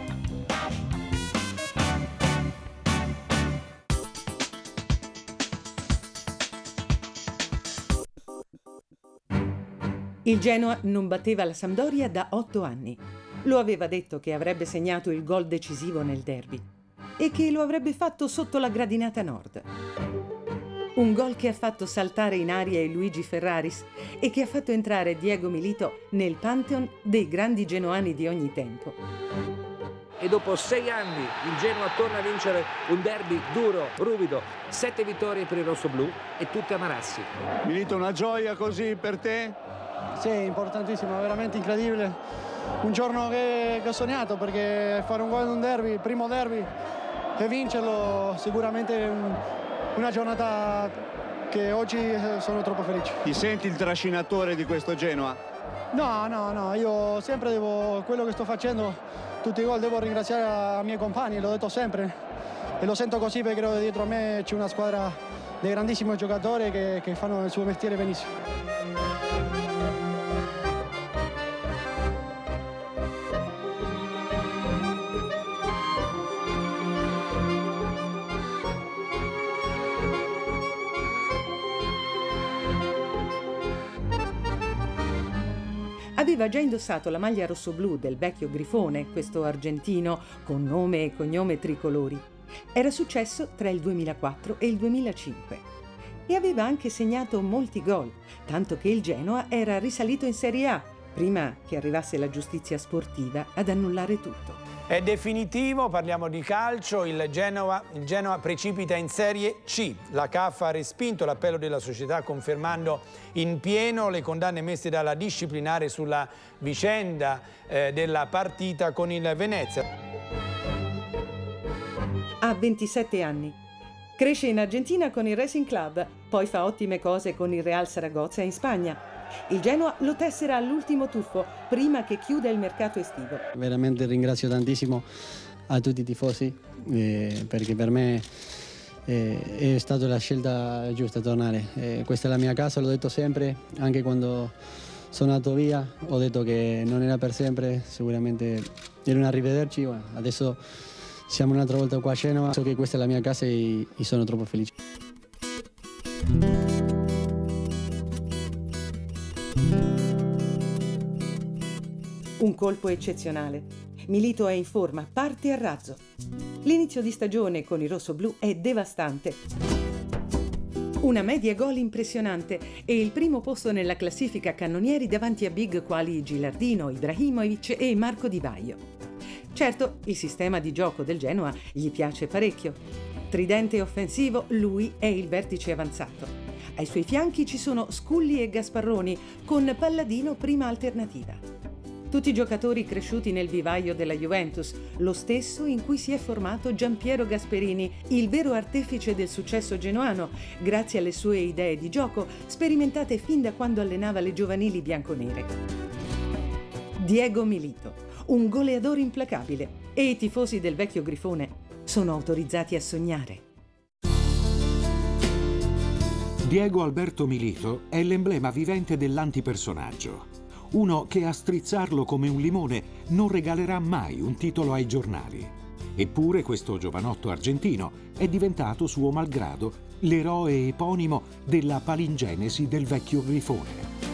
Il Genoa non batteva la Sampdoria da otto anni. Lo aveva detto che avrebbe segnato il gol decisivo nel derby e che lo avrebbe fatto sotto la gradinata nord. Un gol che ha fatto saltare in aria il Luigi Ferraris e che ha fatto entrare Diego Milito nel pantheon dei grandi genoani di ogni tempo. E dopo sei anni il Genoa torna a vincere un derby duro, ruvido, sette vittorie per il rossoblù e tutte a Marassi. Milito, una gioia così per te? Sì, importantissimo, veramente incredibile. Un giorno che, che ho sognato, perché fare un gol in un derby, il primo derby, e vincerlo sicuramente è un, una giornata che oggi sono troppo felice. Ti senti il trascinatore di questo Genoa? No, no, no, io sempre devo, quello che sto facendo, tutti i gol devo ringraziare i miei compagni, l'ho detto sempre, e lo sento così perché dietro a me c'è una squadra di grandissimi giocatori che, che fanno il suo mestiere benissimo. Aveva già indossato la maglia rossoblù del vecchio Grifone, questo argentino con nome e cognome tricolori. Era successo tra il duemilaquattro e il duemilacinque. E aveva anche segnato molti gol, tanto che il Genoa era risalito in Serie A, prima che arrivasse la giustizia sportiva ad annullare tutto. È definitivo, parliamo di calcio, il Genoa, il Genoa precipita in Serie C. La C A F ha respinto l'appello della società confermando in pieno le condanne messe dalla disciplinare sulla vicenda eh, della partita con il Venezia. Ha ventisette anni. Cresce in Argentina con il Racing Club, poi fa ottime cose con il Real Saragozza in Spagna. Il Genoa lo tessera all'ultimo tuffo, prima che chiuda il mercato estivo. Veramente ringrazio tantissimo a tutti i tifosi, eh, perché per me eh, è stata la scelta giusta tornare. Eh, questa è la mia casa, l'ho detto sempre, anche quando sono andato via, ho detto che non era per sempre, sicuramente era un arrivederci. Bueno, adesso siamo un'altra volta qua a Genova, so che questa è la mia casa e, e sono troppo felice. Un colpo eccezionale. Milito è in forma, parte a razzo. L'inizio di stagione con i rossoblù è devastante. Una media gol impressionante e il primo posto nella classifica cannonieri davanti a big quali Gilardino, Ibrahimovic e Marco Di Vaio. Certo, il sistema di gioco del Genoa gli piace parecchio. Tridente offensivo, lui è il vertice avanzato. Ai suoi fianchi ci sono Sculli e Gasparroni, con Palladino prima alternativa. Tutti giocatori cresciuti nel vivaio della Juventus, lo stesso in cui si è formato Giampiero Gasperini, il vero artefice del successo genoano, grazie alle sue idee di gioco sperimentate fin da quando allenava le giovanili bianconere. Diego Milito, un goleador implacabile, e i tifosi del vecchio Grifone sono autorizzati a sognare. Diego Alberto Milito è l'emblema vivente dell'antipersonaggio. Uno che a strizzarlo come un limone non regalerà mai un titolo ai giornali. Eppure questo giovanotto argentino è diventato suo malgrado l'eroe eponimo della palingenesi del vecchio Grifone.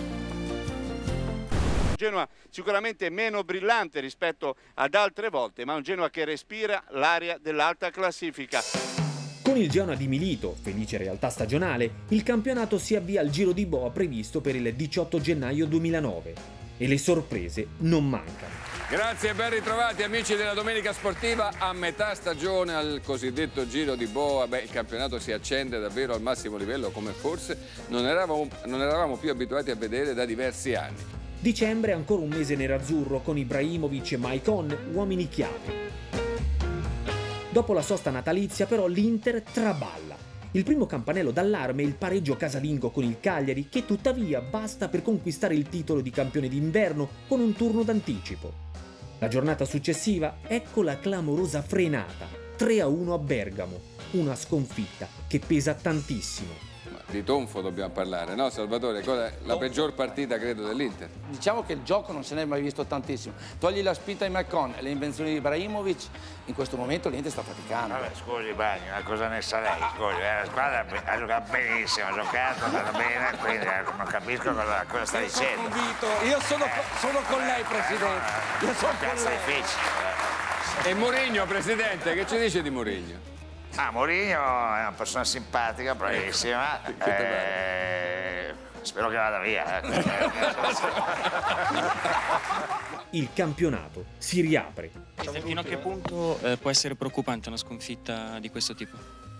Genoa sicuramente meno brillante rispetto ad altre volte, ma un Genoa che respira l'aria dell'alta classifica. Con il Genoa di Milito, felice realtà stagionale, il campionato si avvia al Giro di Boa previsto per il diciotto gennaio duemilanove. E le sorprese non mancano. Grazie e ben ritrovati amici della Domenica Sportiva. A metà stagione al cosiddetto Giro di Boa, beh, il campionato si accende davvero al massimo livello come forse non eravamo, non eravamo più abituati a vedere da diversi anni. Dicembre è ancora un mese nerazzurro con Ibrahimovic e Maicon, uomini chiave. Dopo la sosta natalizia però l'Inter traballa. Il primo campanello d'allarme è il pareggio casalingo con il Cagliari, che tuttavia basta per conquistare il titolo di campione d'inverno con un turno d'anticipo. La giornata successiva, ecco la clamorosa frenata, tre a uno a Bergamo, una sconfitta che pesa tantissimo. Ma di tonfo dobbiamo parlare, no Salvatore? Qual è la peggior partita credo dell'Inter? Diciamo che il gioco non se ne è mai visto tantissimo. Togli la spinta di Maicon e le invenzioni di Ibrahimovic, in questo momento l'Inter sta faticando. Vabbè, scusi Bagni, ma cosa ne sa lei? Scusi, eh, la squadra ha giocato benissimo, ha giocato, ha fatto bene, quindi eh, non capisco cosa, cosa sta dicendo. Io sono, sono con lei, Presidente. Io sono con lei. Difficile. E Mourinho, Presidente, che ci dice di Mourinho? Ah, Mourinho è una persona simpatica, bravissima. Eh, spero che vada via. Eh. Il campionato si riapre. Fino a che punto eh, può essere preoccupante una sconfitta di questo tipo?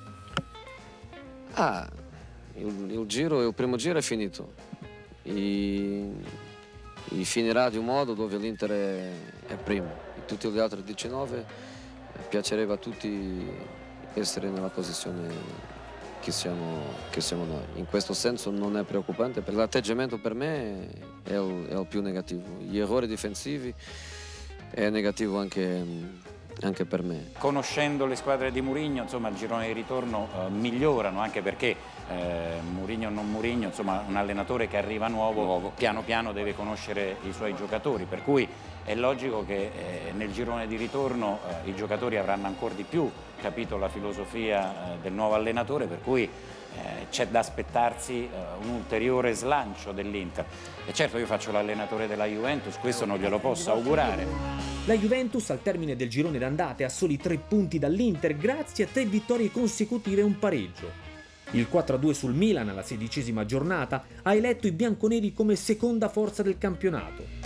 Ah, il, il, giro, il primo giro è finito. E, e finirà di un modo dove l'Inter è, è primo. E tutti gli altri diciannove piacerebbe a tutti essere nella posizione che siamo, che siamo noi. In questo senso non è preoccupante, perché l'atteggiamento per me è il, è il più negativo. Gli errori difensivi è negativo anche, anche per me. Conoscendo le squadre di Mourinho, insomma, il girone di ritorno eh, migliorano, anche perché eh, Mourinho non Mourinho, insomma, un allenatore che arriva nuovo, nuovo piano piano deve conoscere i suoi giocatori, per cui è logico che eh, nel girone di ritorno eh, i giocatori avranno ancora di più capito la filosofia eh, del nuovo allenatore, per cui eh, c'è da aspettarsi eh, un ulteriore slancio dell'Inter. E certo io faccio l'allenatore della Juventus, questo non glielo posso augurare. La Juventus al termine del girone d'andata è a soli tre punti dall'Inter grazie a tre vittorie consecutive e un pareggio. Il quattro a due sul Milan alla sedicesima giornata ha eletto i bianconeri come seconda forza del campionato.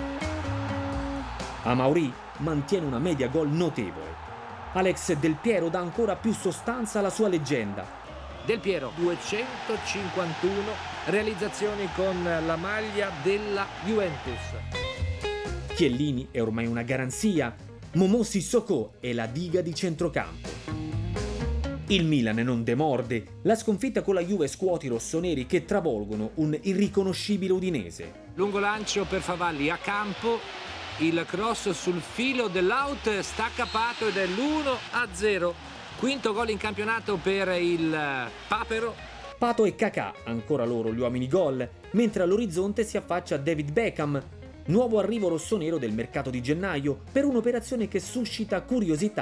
Amaury mantiene una media gol notevole. Alex Del Piero dà ancora più sostanza alla sua leggenda. Del Piero, duecentocinquantuno realizzazioni con la maglia della Juventus. Chiellini è ormai una garanzia. Momo Sissoko è la diga di centrocampo. Il Milan non demorde. La sconfitta con la Juve scuote i rossoneri che travolgono un irriconoscibile Udinese. Lungo lancio per Favalli a campo. Il cross sul filo dell'out, sta capato ed è l'uno a zero. Quinto gol in campionato per il Papero. Pato e Kakà, ancora loro gli uomini gol, mentre all'orizzonte si affaccia David Beckham, nuovo arrivo rossonero del mercato di gennaio, per un'operazione che suscita curiosità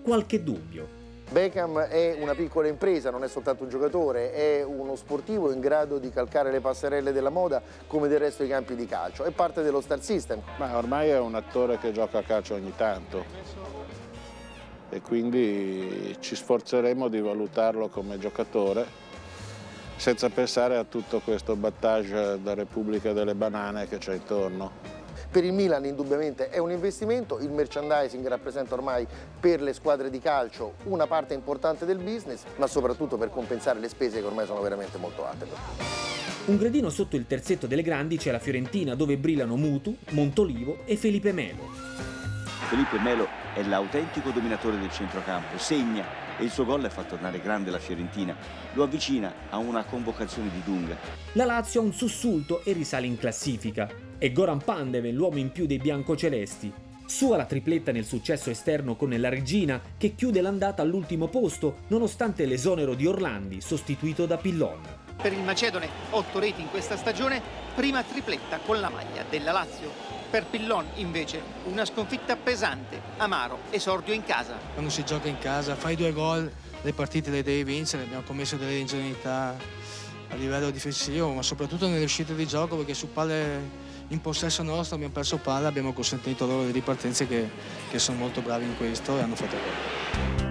qualche dubbio. Beckham è una piccola impresa, non è soltanto un giocatore, è uno sportivo in grado di calcare le passerelle della moda come del resto dei campi di calcio, è parte dello Star System. Ma ormai è un attore che gioca a calcio ogni tanto e quindi ci sforzeremo di valutarlo come giocatore senza pensare a tutto questo battage da Repubblica delle Banane che c'è intorno. Per il Milan indubbiamente è un investimento, il merchandising rappresenta ormai per le squadre di calcio una parte importante del business, ma soprattutto per compensare le spese che ormai sono veramente molto alte. Un gradino sotto il terzetto delle grandi c'è la Fiorentina, dove brillano Mutu, Montolivo e Felipe Melo. Felipe Melo è l'autentico dominatore del centrocampo, segna e il suo gol fa tornare grande la Fiorentina, lo avvicina a una convocazione di Dunga. La Lazio ha un sussulto e risale in classifica. E Goran Pandev, l'uomo in più dei biancocelesti. Sua la tripletta nel successo esterno con la Regina, che chiude l'andata all'ultimo posto nonostante l'esonero di Orlandi, sostituito da Pillon. Per il macedone, otto reti in questa stagione, prima tripletta con la maglia della Lazio. Per Pillon invece una sconfitta pesante, amaro, esordio in casa. Quando si gioca in casa, fai due gol, le partite le devi vincere, abbiamo commesso delle ingenuità a livello difensivo, ma soprattutto nelle uscite di gioco, perché su palle in possesso nostro abbiamo perso palla, abbiamo consentito loro le ripartenze che, che sono molto bravi in questo e hanno fatto gol.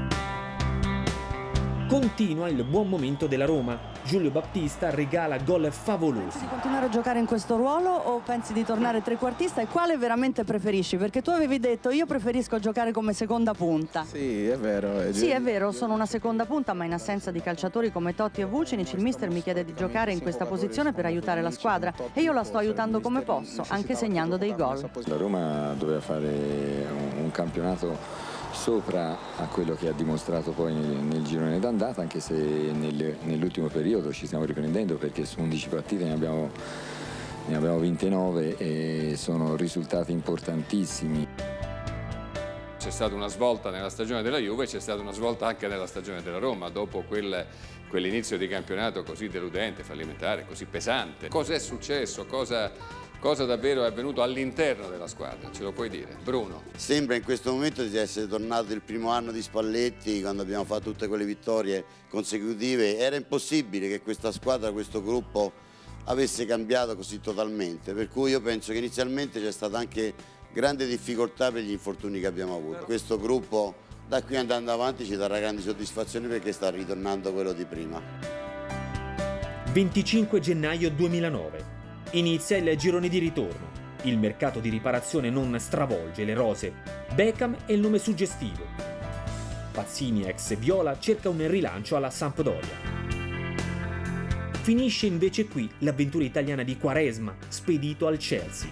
Continua il buon momento della Roma. Giulio Battista regala gol favolosi. Pensi di continuare a giocare in questo ruolo o pensi di tornare trequartista, e quale veramente preferisci? Perché tu avevi detto io preferisco giocare come seconda punta. Sì, è vero. È sì, è vero, sono una seconda punta, ma in assenza di calciatori come Totti e Vucinic il mister mi chiede di giocare in questa posizione per aiutare la squadra e io la sto aiutando come posso, anche segnando dei gol. La Roma doveva fare un, un campionato sopra a quello che ha dimostrato poi nel, nel girone d'andata, anche se nel, nell'ultimo periodo ci stiamo riprendendo, perché su undici partite ne abbiamo, ne abbiamo vinte nove e sono risultati importantissimi. C'è stata una svolta nella stagione della Juve, c'è stata una svolta anche nella stagione della Roma, dopo quel, quell'inizio di campionato così deludente, fallimentare, così pesante. Cosa è successo? Cosa... Cosa davvero è avvenuto all'interno della squadra? Ce lo puoi dire? Bruno. Sembra in questo momento di essere tornato il primo anno di Spalletti, quando abbiamo fatto tutte quelle vittorie consecutive. Era impossibile che questa squadra, questo gruppo avesse cambiato così totalmente, per cui io penso che inizialmente c'è stata anche grande difficoltà per gli infortuni che abbiamo avuto. Questo gruppo da qui andando avanti ci darà grandi soddisfazioni perché sta ritornando quello di prima. venticinque gennaio duemilanove. Inizia il girone di ritorno. Il mercato di riparazione non stravolge le rose. Beckham è il nome suggestivo. Pazzini, ex viola, cerca un rilancio alla Sampdoria. Finisce invece qui l'avventura italiana di Quaresma, spedito al Chelsea.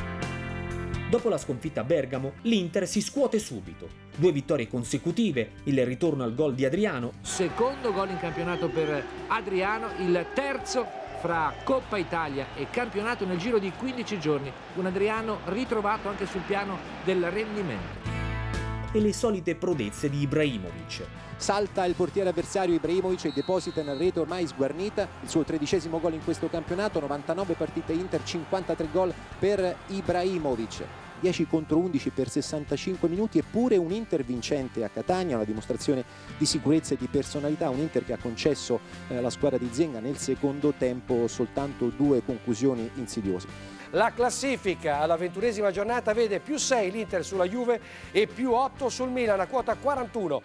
Dopo la sconfitta a Bergamo, l'Inter si scuote subito. Due vittorie consecutive, il ritorno al gol di Adriano. Secondo gol in campionato per Adriano, il terzo fra Coppa Italia e campionato nel giro di quindici giorni. Un Adriano ritrovato anche sul piano del rendimento. E le solite prodezze di Ibrahimovic. Salta il portiere avversario Ibrahimovic e deposita in rete ormai sguarnita il suo tredicesimo gol in questo campionato, novantanove partite Inter, cinquantatré gol per Ibrahimovic. dieci contro undici per sessantacinque minuti, eppure un Inter vincente a Catania, una dimostrazione di sicurezza e di personalità, un Inter che ha concesso eh, alla squadra di Zenga nel secondo tempo soltanto due conclusioni insidiose. La classifica alla ventunesima giornata vede più sei l'Inter sulla Juve e più otto sul Milan, a quota quarantuno.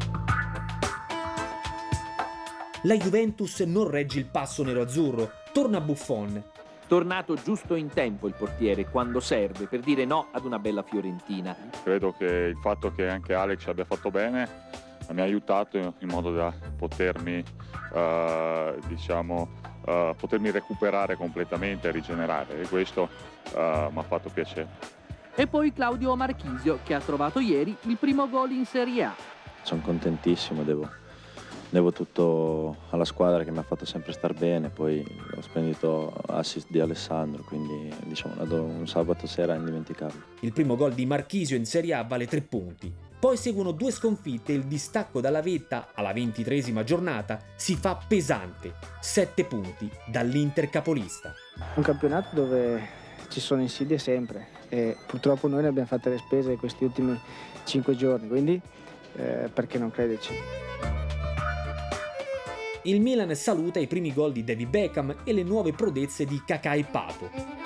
La Juventus non regge il passo nero-azzurro, torna Buffon. Tornato giusto in tempo il portiere, quando serve, per dire no ad una bella Fiorentina. Credo che il fatto che anche Alex abbia fatto bene mi ha aiutato in modo da potermi, uh, diciamo, uh, potermi recuperare completamente e rigenerare, e questo uh, mi ha fatto piacere. E poi Claudio Marchisio, che ha trovato ieri il primo gol in Serie A. Sono contentissimo, devo... Devo tutto alla squadra che mi ha fatto sempre star bene, poi ho spendito assist di Alessandro, quindi diciamo un sabato sera indimenticabile. Il primo gol di Marchisio in Serie A vale tre punti. Poi seguono due sconfitte e il distacco dalla vetta alla ventitreesima giornata si fa pesante. Sette punti dall'Inter capolista. Un campionato dove ci sono insidie sempre e purtroppo noi ne abbiamo fatte le spese questi ultimi cinque giorni, quindi eh, perché non crederci? Il Milan saluta i primi gol di David Beckham e le nuove prodezze di Kaká e Pato.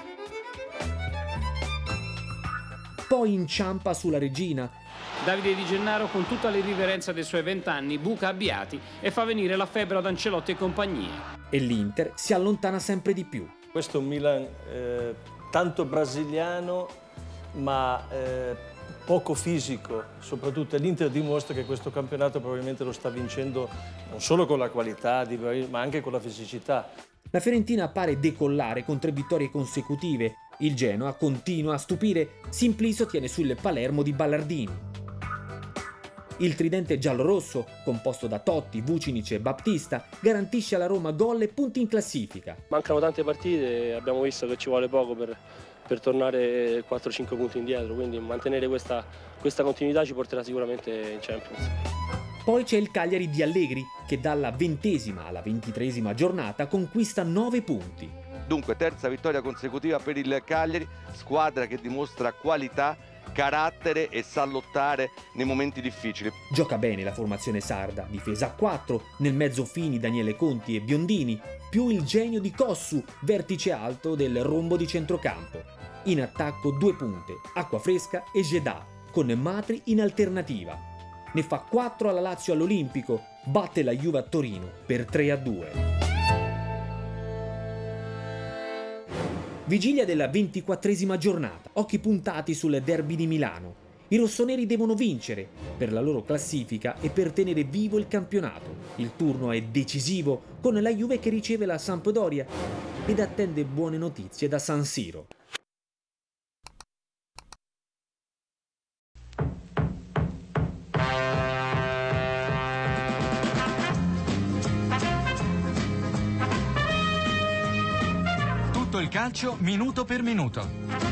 Poi inciampa sulla regina. Davide Di Gennaro, con tutta l'irriverenza dei suoi vent'anni, buca Abbiati e fa venire la febbre ad Ancelotti e compagnia. E l'Inter si allontana sempre di più. Questo è un Milan eh, tanto brasiliano, ma eh, poco fisico. Soprattutto l'Inter dimostra che questo campionato probabilmente lo sta vincendo non solo con la qualità, di, ma anche con la fisicità. La Fiorentina pare decollare con tre vittorie consecutive. Il Genoa continua a stupire. Simplicio tiene sul Palermo di Ballardini. Il tridente giallorosso, composto da Totti, Vucinic e Baptista, garantisce alla Roma gol e punti in classifica. Mancano tante partite e abbiamo visto che ci vuole poco per, per tornare quattro cinque punti indietro, quindi mantenere questa, questa continuità ci porterà sicuramente in Champions. Poi c'è il Cagliari di Allegri, che dalla ventesima alla ventitreesima giornata conquista nove punti. Dunque, terza vittoria consecutiva per il Cagliari, squadra che dimostra qualità, carattere e sa lottare nei momenti difficili. Gioca bene la formazione sarda, difesa a quattro, nel mezzo Fini, Daniele Conti e Biondini, più il genio di Cossu, vertice alto del rombo di centrocampo. In attacco due punte, Acquafresca e Gedà, con Matri in alternativa. Ne fa quattro alla Lazio all'Olimpico, batte la Juve a Torino per tre a due. Vigilia della ventiquattresima giornata, occhi puntati sul derby di Milano. I rossoneri devono vincere per la loro classifica e per tenere vivo il campionato. Il turno è decisivo, con la Juve che riceve la Sampdoria ed attende buone notizie da San Siro. Il calcio minuto per minuto.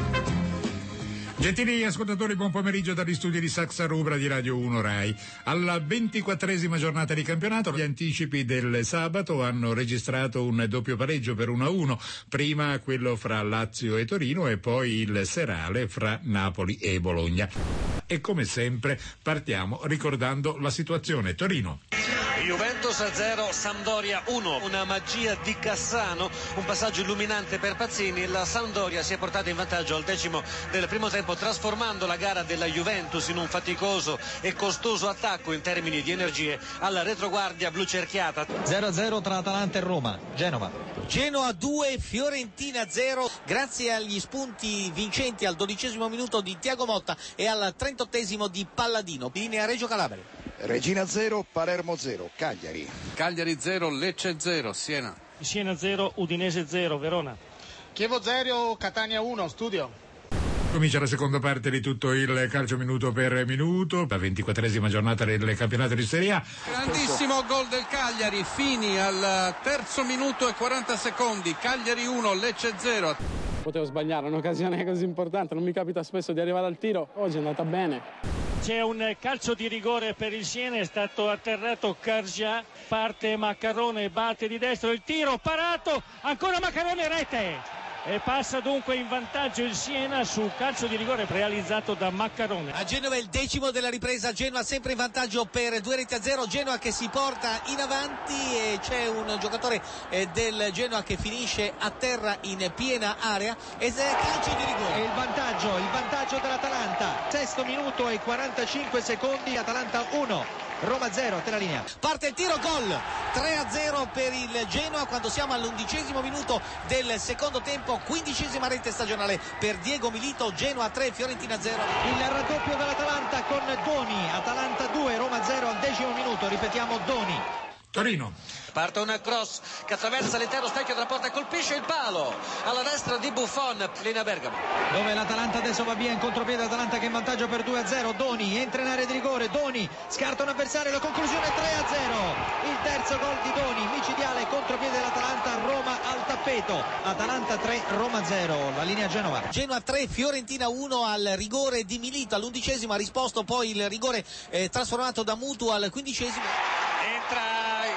Gentili ascoltatori, buon pomeriggio dagli studi di Saxa Rubra di Radio uno Rai. Alla ventiquattresima giornata di campionato, gli anticipi del sabato hanno registrato un doppio pareggio per uno a uno, prima quello fra Lazio e Torino e poi il serale fra Napoli e Bologna. E come sempre partiamo ricordando la situazione. Torino. Juventus a zero, Sampdoria uno, una magia di Cassano, un passaggio illuminante per Pazzini. La Sampdoria si è portata in vantaggio al decimo del primo tempo, trasformando la gara della Juventus in un faticoso e costoso attacco in termini di energie alla retroguardia blucerchiata. zero a zero tra Atalanta e Roma. Genova. Genoa due, Fiorentina zero, grazie agli spunti vincenti al dodicesimo minuto di Thiago Motta e al trentottesimo di Palladino. Linea Reggio Calabria. Regina zero, Palermo zero, Cagliari. Cagliari zero, Lecce zero, Siena. Siena zero, Udinese zero, Verona. Chievo zero, Catania uno, Studio. Comincia la seconda parte di tutto il calcio minuto per minuto, la ventiquattresima giornata del campionato di Serie A. Grandissimo gol del Cagliari, Fini al terzo minuto e quaranta secondi, Cagliari uno, Lecce zero. Potevo sbagliare, un'occasione così importante, non mi capita spesso di arrivare al tiro, oggi è andata bene. C'è un calcio di rigore per il Siena, è stato atterrato Cargia, parte Maccarone, batte di destro, il tiro parato, ancora Maccarone, rete! E passa dunque in vantaggio il Siena su calcio di rigore realizzato da Maccarone. A Genova è il decimo della ripresa, Genoa sempre in vantaggio per due reti a zero, Genoa che si porta in avanti e c'è un giocatore del Genoa che finisce a terra in piena area ed è calcio di rigore. E il vantaggio, il vantaggio dell'Atalanta, sesto minuto e quarantacinque secondi, Atalanta uno. Roma zero, te la linea. Parte il tiro, gol, tre a zero per il Genoa quando siamo all'undicesimo minuto del secondo tempo, quindicesima rete stagionale per Diego Milito, Genoa tre, Fiorentina zero. Il raddoppio dell'Atalanta con Doni, Atalanta due, Roma zero al decimo minuto, ripetiamo Doni. Torino. Parte un cross che attraversa l'intero specchio della porta e colpisce il palo alla destra di Buffon, linea Bergamo. Dove l'Atalanta adesso va via in contropiede, Atalanta che è in vantaggio per due a zero, Doni entra in area di rigore, Doni scarta un avversario, la conclusione tre a zero. Il terzo gol di Doni, micidiale contropiede dell'Atalanta, Roma al tappeto. Atalanta tre, Roma zero, la linea Genova. Genoa tre, Fiorentina uno al rigore di Milito, all'undicesimo ha risposto poi il rigore eh, trasformato da Mutu al quindicesimo. Entra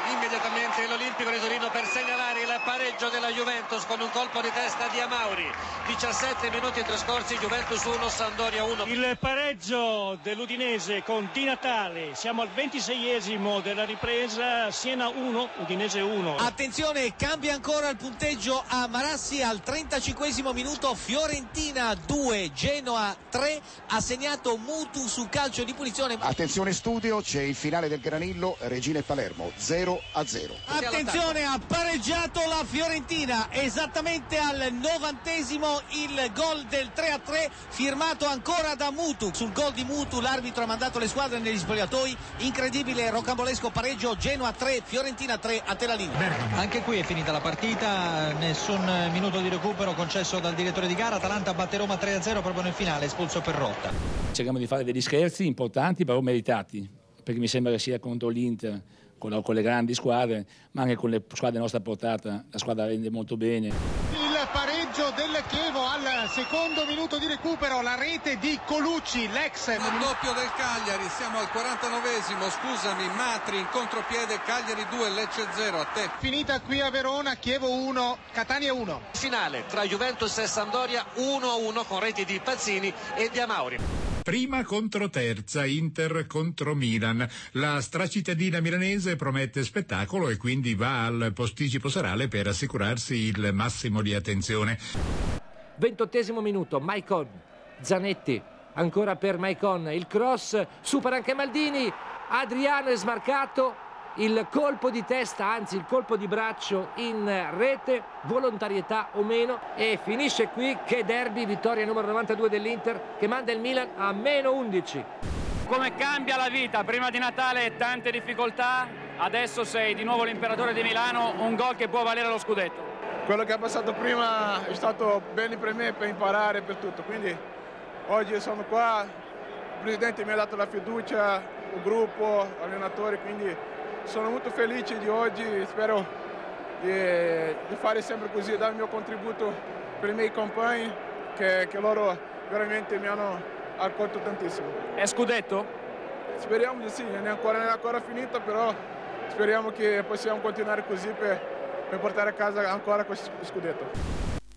immediatamente l'Olimpico di Torino per segnalare il pareggio della Juventus con un colpo di testa di Amauri. diciassette minuti trascorsi, Juventus uno, Sampdoria uno. Il pareggio dell'Udinese con Di Natale, siamo al ventiseiesimo della ripresa, Siena uno, Udinese uno. Attenzione, cambia ancora il punteggio a Marassi al trentacinquesimo minuto, Fiorentina due, Genoa tre, ha segnato Mutu su calcio di punizione. Attenzione studio, c'è il finale del Granillo, Regina e Palermo zero a zero. Attenzione, ha pareggiato la Fiorentina esattamente al novantesimo, il gol del tre a tre firmato ancora da Mutu. Sul gol di Mutu l'arbitro ha mandato le squadre negli spogliatoi, incredibile rocambolesco pareggio, Genoa tre, Fiorentina tre, a te la linea. Anche qui è finita la partita, nessun minuto di recupero concesso dal direttore di gara. Atalanta batte Roma tre a zero proprio nel finale, espulso per Rotta. Cerchiamo di fare degli scherzi importanti però meritati, perché mi sembra che sia contro l'Inter, con, la, con le grandi squadre, ma anche con le squadre nostra portata, la squadra rende molto bene. Il pareggio del Chievo al secondo minuto di recupero, la rete di Colucci, l'ex. Il doppio del Cagliari, siamo al quarantanovesimo, scusami, Matri in contropiede, Cagliari due, Lecce zero, a te. Finita qui a Verona, Chievo uno, Catania uno. Finale tra Juventus e Sampdoria uno a uno con reti di Pazzini e di Amauri. Prima contro terza, Inter contro Milan. La stracittadina milanese promette spettacolo e quindi va al posticipo serale per assicurarsi il massimo di attenzione. ventottesimo minuto, Maicon, Zanetti, ancora per Maicon, il cross, supera anche Maldini, Adriano è smarcato, il colpo di testa, anzi il colpo di braccio in rete, volontarietà o meno, e finisce qui. Che derby, vittoria numero novantadue dell'Inter che manda il Milan a meno undici. Come cambia la vita, prima di Natale tante difficoltà, adesso sei di nuovo l'imperatore di Milano, un gol che può valere lo scudetto. Quello che è passato prima è stato bene per me, per imparare, per tutto, quindi oggi sono qua, il presidente mi ha dato la fiducia, il gruppo, allenatori, quindi sono molto felice di oggi, spero di, di fare sempre così, dare il mio contributo per i miei compagni, che, che loro veramente mi hanno accolto tantissimo. È scudetto? Speriamo di sì, non è ancora, non è ancora finita, però speriamo che possiamo continuare così per, per portare a casa ancora questo scudetto.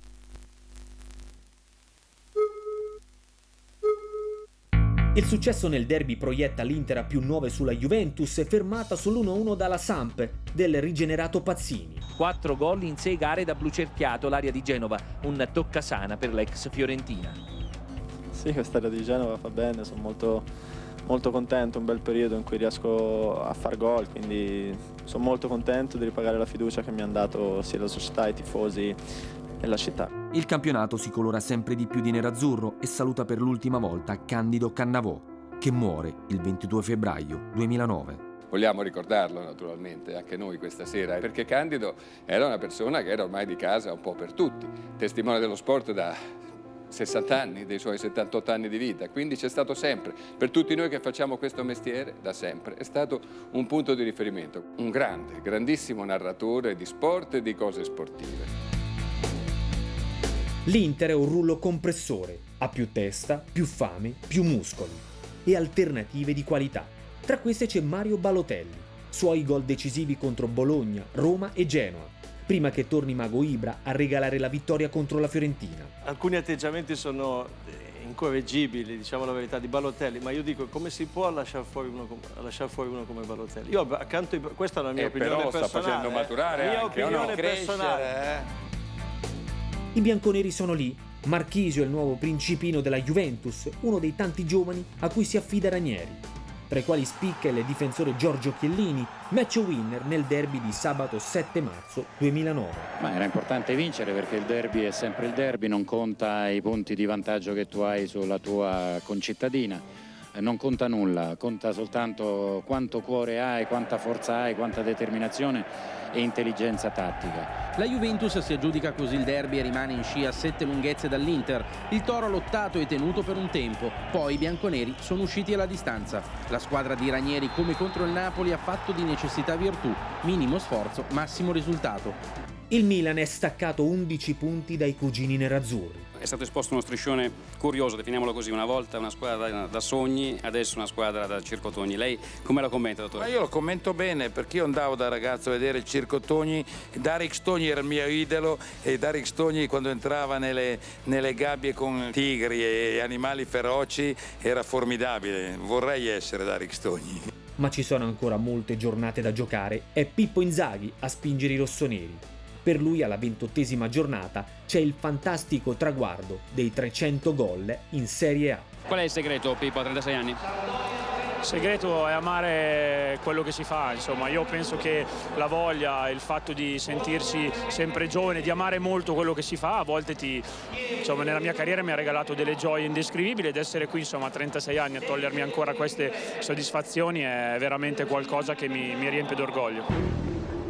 Il successo nel derby proietta l'Inter a più nove sulla Juventus, fermata sull'uno a uno dalla Samp del rigenerato Pazzini. Quattro gol in sei gare da blucerchiato l'area di Genova, un toccasana per l'ex Fiorentina. Sì, quest'area di Genova fa bene, sono molto, molto contento, un bel periodo in cui riesco a far gol, quindi sono molto contento di ripagare la fiducia che mi hanno dato sia la società, i tifosi e la città. Il campionato si colora sempre di più di nerazzurro e saluta per l'ultima volta Candido Cannavò, che muore il ventidue febbraio duemilanove. Vogliamo ricordarlo naturalmente anche noi questa sera, perché Candido era una persona che era ormai di casa un po' per tutti, testimone dello sport da sessanta anni, dei suoi settantotto anni di vita, quindi c'è stato sempre, per tutti noi che facciamo questo mestiere, da sempre, è stato un punto di riferimento, un grande, grandissimo narratore di sport e di cose sportive. L'Inter è un rullo compressore, ha più testa, più fame, più muscoli e alternative di qualità. Tra queste c'è Mario Balotelli, suoi gol decisivi contro Bologna, Roma e Genoa, prima che torni Mago Ibra a regalare la vittoria contro la Fiorentina. Alcuni atteggiamenti sono incorreggibili, diciamo la verità, di Balotelli, ma io dico come si può lasciare fuori uno, lasciare fuori uno come Balotelli? Io accanto a, questa è la mia eh, opinione però personale. Sta facendo maturare eh. anche, mia opinione no? personale. Crescere, eh. I bianconeri sono lì. Marchisio è il nuovo principino della Juventus, uno dei tanti giovani a cui si affida Ranieri, tra i quali spicca il difensore Giorgio Chiellini, match winner nel derby di sabato sette marzo duemilanove. Ma era importante vincere, perché il derby è sempre il derby, non conta i punti di vantaggio che tu hai sulla tua concittadina, non conta nulla, conta soltanto quanto cuore hai, quanta forza hai, quanta determinazione e intelligenza tattica. La Juventus si aggiudica così il derby e rimane in scia a sette lunghezze dall'Inter. Il Toro ha lottato e tenuto per un tempo, poi i bianconeri sono usciti alla distanza. La squadra di Ranieri, come contro il Napoli, ha fatto di necessità virtù, minimo sforzo, massimo risultato. Il Milan è staccato undici punti dai cugini nerazzurri. è stato esposto uno striscione curioso, definiamolo così, una volta una squadra da sogni, adesso una squadra da Circo Togni. Lei come la commenta, dottore? Ma io lo commento bene, perché io andavo da ragazzo a vedere il Circo Togni, Darix Togni era il mio idolo, e Darix Togni quando entrava nelle, nelle gabbie con tigri e animali feroci era formidabile. Vorrei essere Darix Togni. Ma ci sono ancora molte giornate da giocare, è Pippo Inzaghi a spingere i rossoneri. Per lui alla ventottesima giornata c'è il fantastico traguardo dei trecento gol in Serie A. Qual è il segreto, Pippo, a trentasei anni? Il segreto è amare quello che si fa, insomma. Io penso che la voglia, il fatto di sentirsi sempre giovane, di amare molto quello che si fa, a volte ti, insomma, nella mia carriera mi ha regalato delle gioie indescrivibili, ed essere qui, insomma, a trentasei anni a togliermi ancora queste soddisfazioni è veramente qualcosa che mi, mi riempie d'orgoglio.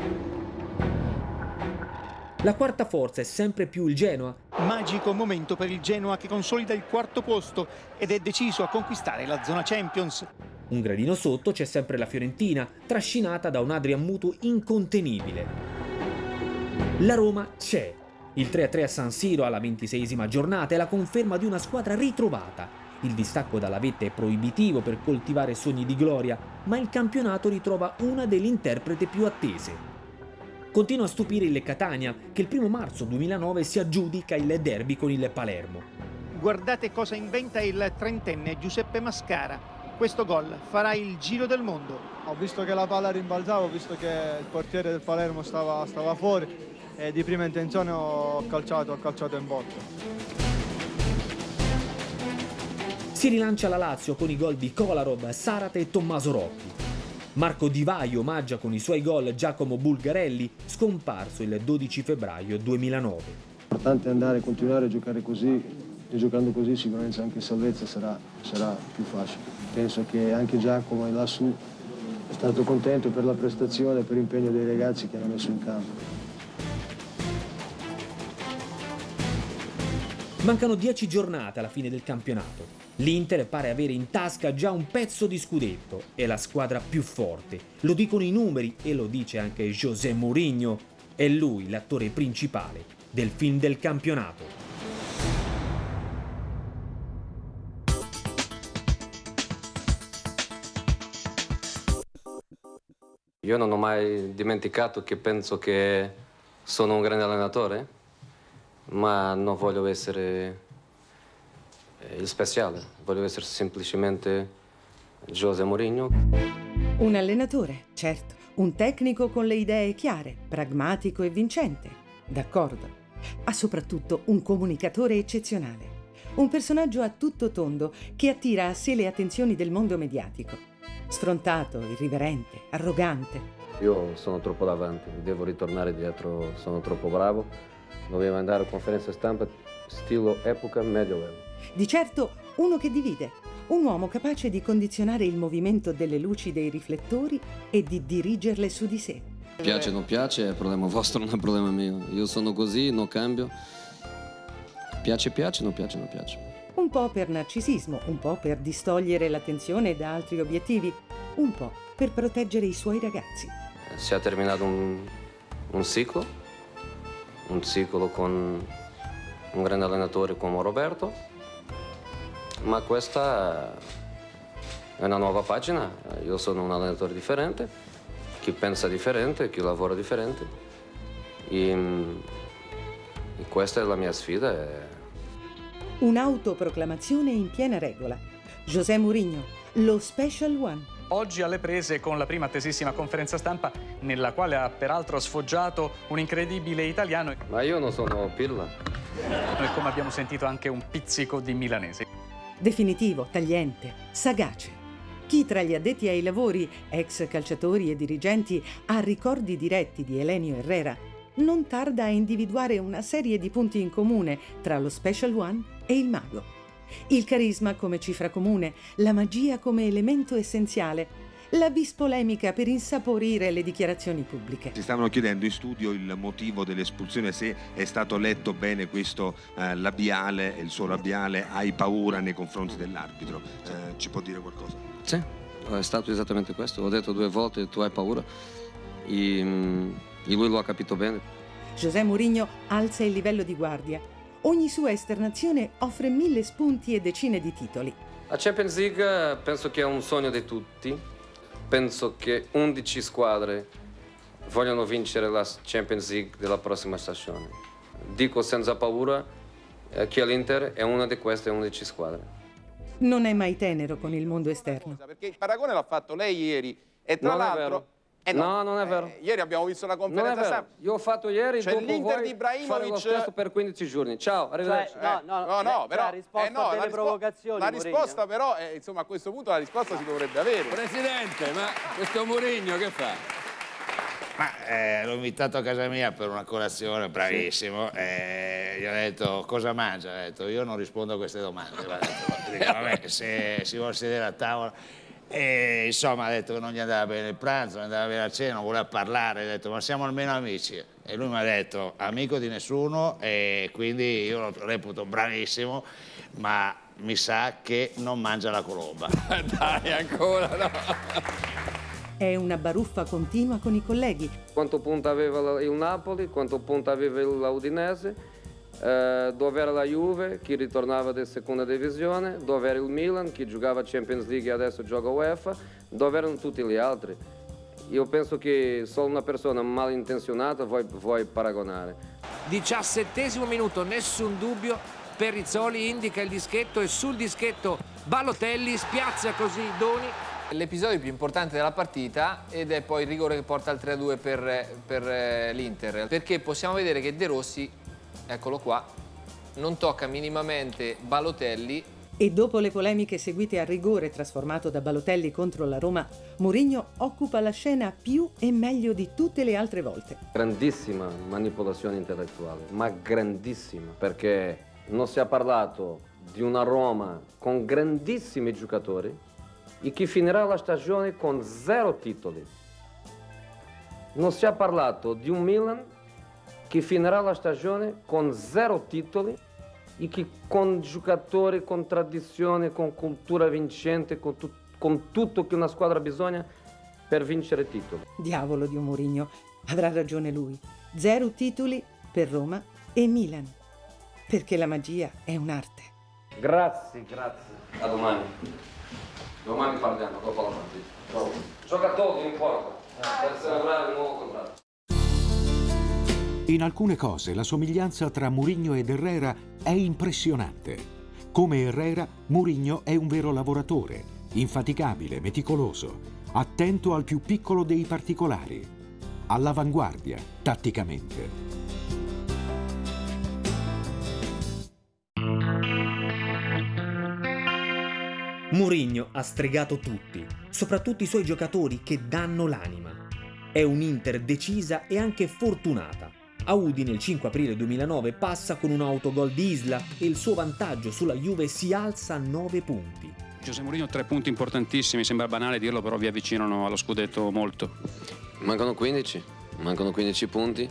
La quarta forza è sempre più il Genoa. Magico momento per il Genoa, che consolida il quarto posto ed è deciso a conquistare la zona Champions. Un gradino sotto c'è sempre la Fiorentina, trascinata da un Adrian Mutu incontenibile. La Roma c'è. Il tre a tre a San Siro alla ventiseiesima giornata è la conferma di una squadra ritrovata. Il distacco dalla vetta è proibitivo per coltivare sogni di gloria, ma il campionato ritrova una delle interprete più attese. Continua a stupire il Catania, che il primo marzo duemilanove si aggiudica il derby con il Palermo. Guardate cosa inventa il trentenne Giuseppe Mascara. Questo gol farà il giro del mondo. Ho visto che la palla rimbalzava, ho visto che il portiere del Palermo stava, stava fuori e di prima intenzione ho calciato, ho calciato in botta. Si rilancia la Lazio con i gol di Kolarov, Sarate e Tommaso Rocchi. Marco Di Vaio omaggia con i suoi gol Giacomo Bulgarelli, scomparso il dodici febbraio duemilanove. L'importante è andare a continuare a giocare così, e giocando così sicuramente anche salvezza sarà, sarà più facile. Penso che anche Giacomo è lassù, è stato contento per la prestazione e per l'impegno dei ragazzi che hanno messo in campo. Mancano dieci giornate alla fine del campionato. L'Inter pare avere in tasca già un pezzo di scudetto, è la squadra più forte. Lo dicono i numeri e lo dice anche José Mourinho. È lui l'attore principale del film del campionato. Io non ho mai dimenticato che penso che sono un grande allenatore, ma non voglio essere il speciale, voglio essere semplicemente José Mourinho. Un allenatore, certo, un tecnico con le idee chiare, pragmatico e vincente, d'accordo, ma soprattutto un comunicatore eccezionale, un personaggio a tutto tondo che attira a sé le attenzioni del mondo mediatico, sfrontato, irriverente, arrogante. Io sono troppo davanti, devo ritornare dietro, sono troppo bravo, dovevo andare a conferenza stampa stile epoca medioevo. Di certo uno che divide, un uomo capace di condizionare il movimento delle luci dei riflettori e di dirigerle su di sé. Piace o non piace è problema vostro, non è problema mio. Io sono così, non cambio. Piace piace, non piace non piace. Un po' per narcisismo, un po' per distogliere l'attenzione da altri obiettivi, un po' per proteggere i suoi ragazzi. Si è terminato un, un ciclo, un ciclo con un grande allenatore come Roberto. Ma questa è una nuova pagina, io sono un allenatore differente, chi pensa differente, chi lavora differente. E, e questa è la mia sfida. Un'autoproclamazione in piena regola. José Mourinho, lo Special One. Oggi alle prese con la prima attesissima conferenza stampa, nella quale ha peraltro sfoggiato un incredibile italiano. Ma io non sono Pilla. E come abbiamo sentito anche un pizzico di milanese. Definitivo, tagliente, sagace. Chi tra gli addetti ai lavori, ex calciatori e dirigenti, ha ricordi diretti di Elenio Herrera, non tarda a individuare una serie di punti in comune tra lo Special One e il mago. Il carisma come cifra comune, la magia come elemento essenziale, la vis polemica per insaporire le dichiarazioni pubbliche. Si stavano chiedendo in studio il motivo dell'espulsione, se è stato letto bene questo eh, labiale, il suo labiale, hai paura nei confronti dell'arbitro. Eh, ci può dire qualcosa? Sì, è stato esattamente questo. Ho detto due volte tu hai paura e, e lui lo ha capito bene. José Mourinho alza il livello di guardia. Ogni sua esternazione offre mille spunti e decine di titoli. La Champions League penso che è un sogno di tutti. Penso che undici squadre vogliono vincere la Champions League della prossima stagione. Dico senza paura eh, che l'Inter è una di queste undici squadre. Non è mai tenero con il mondo esterno. Perché il paragone l'ha fatto lei ieri e tra l'altro... Eh no, no, non è vero. Eh, ieri abbiamo visto la Non è conferenza vero. stampa. Io ho fatto ieri, Cioè, dopo l'Inter voi di Ibrahimovic... fare lo stesso per quindici giorni. Ciao, arrivederci. Cioè, no, no, no, no, però... La risposta eh, no, a delle la rispo- provocazioni, La Mourinho. risposta però, è, insomma, a questo punto la risposta si dovrebbe avere. Presidente, ma questo Mourinho che fa? Ma eh, l'ho invitato a casa mia per una colazione, bravissimo. Eh, gli ho detto cosa mangia? Ha detto io non rispondo a queste domande. Ha detto, dico, vabbè, se si vuole sedere a tavola. E insomma ha detto che non gli andava bene il pranzo, non andava bene la cena, non voleva parlare. Ha detto ma siamo almeno amici. E lui mi ha detto amico di nessuno, e quindi io lo reputo bravissimo, ma mi sa che non mangia la colomba. Dai, ancora no. È una baruffa continua con i colleghi. Quanto punto aveva il Napoli, quanto punto aveva l'Udinese, eh, dove era la Juve, che ritornava da seconda divisione, dove era il Milan, che giocava Champions League e adesso gioca UEFA, dove erano tutti gli altri. Io penso che solo una persona malintenzionata vuoi, vuoi paragonare. diciassettesimo minuto, nessun dubbio, Perrizzoli indica il dischetto e sul dischetto Balotelli spiazza così Doni. L'episodio più importante della partita ed è poi il rigore che porta al tre a due per, per l'Inter, perché possiamo vedere che De Rossi, eccolo qua, non tocca minimamente Balotelli. E dopo le polemiche seguite al rigore trasformato da Balotelli contro la Roma, Mourinho occupa la scena più e meglio di tutte le altre volte. Grandissima manipolazione intellettuale, ma grandissima, perché non si è parlato di una Roma con grandissimi giocatori e che finirà la stagione con zero titoli. Non si è parlato di un Milan che finirà la stagione con zero titoli e che con giocatori, con tradizione, con cultura vincente, con, tu- con tutto che una squadra ha bisogno per vincere titoli. Diavolo di un Mourinho, avrà ragione lui. Zero titoli per Roma e Milan. Perché la magia è un'arte. Grazie, grazie. A domani. Domani parliamo dopo la partita. Giocatori in porta per celebrare il nuovo contratto. In alcune cose la somiglianza tra Mourinho ed Herrera è impressionante. Come Herrera, Mourinho è un vero lavoratore, infaticabile, meticoloso, attento al più piccolo dei particolari, all'avanguardia tatticamente. Mourinho ha stregato tutti, soprattutto i suoi giocatori che danno l'anima. È un'Inter decisa e anche fortunata. A Udine il cinque aprile duemilanove passa con un autogol di Isla e il suo vantaggio sulla Juve si alza a nove punti. José Mourinho tre punti importantissimi, sembra banale dirlo, però vi avvicinano allo scudetto molto. Mancano quindici, mancano quindici punti.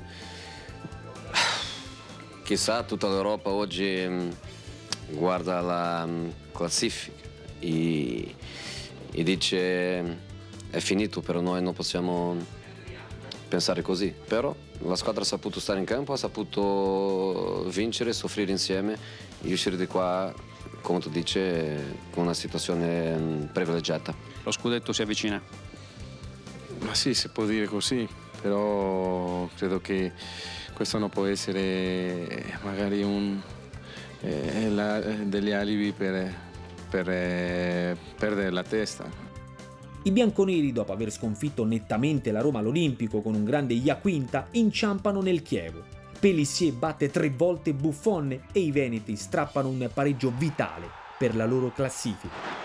Chissà, tutta l'Europa oggi mh, guarda la mh, classifica e, e dice è finito, per noi non possiamo pensare così. Però la squadra ha saputo stare in campo, ha saputo vincere, soffrire insieme e uscire di qua, come tu dici, con una situazione mh, privilegiata. Lo scudetto si avvicina? Ma sì, si può dire così, però credo che questo non può essere magari un, eh, la, degli alibi per, per eh, perdere la testa. I bianconeri, dopo aver sconfitto nettamente la Roma all'Olimpico con un grande Iaquinta, inciampano nel Chievo. Pélissier batte tre volte Buffon e i veneti strappano un pareggio vitale per la loro classifica.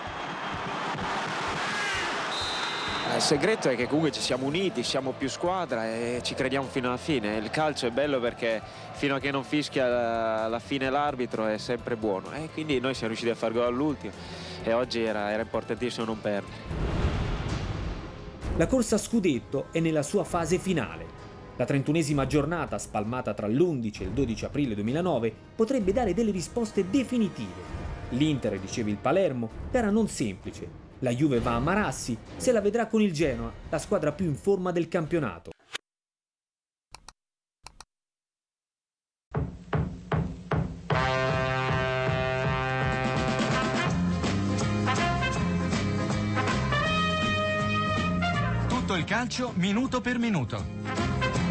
Il segreto è che comunque ci siamo uniti, siamo più squadra e ci crediamo fino alla fine. Il calcio è bello perché fino a che non fischia alla fine l'arbitro è sempre buono, e quindi noi siamo riusciti a far gol all'ultimo e oggi era, era importantissimo non perdere. La corsa a scudetto è nella sua fase finale. La trentunesima giornata, spalmata tra l'undici e il dodici aprile duemilanove, potrebbe dare delle risposte definitive. L'Inter, riceve il Palermo, gara non semplice. La Juve va a Marassi, se la vedrà con il Genoa, la squadra più in forma del campionato. il calcio minuto per minuto.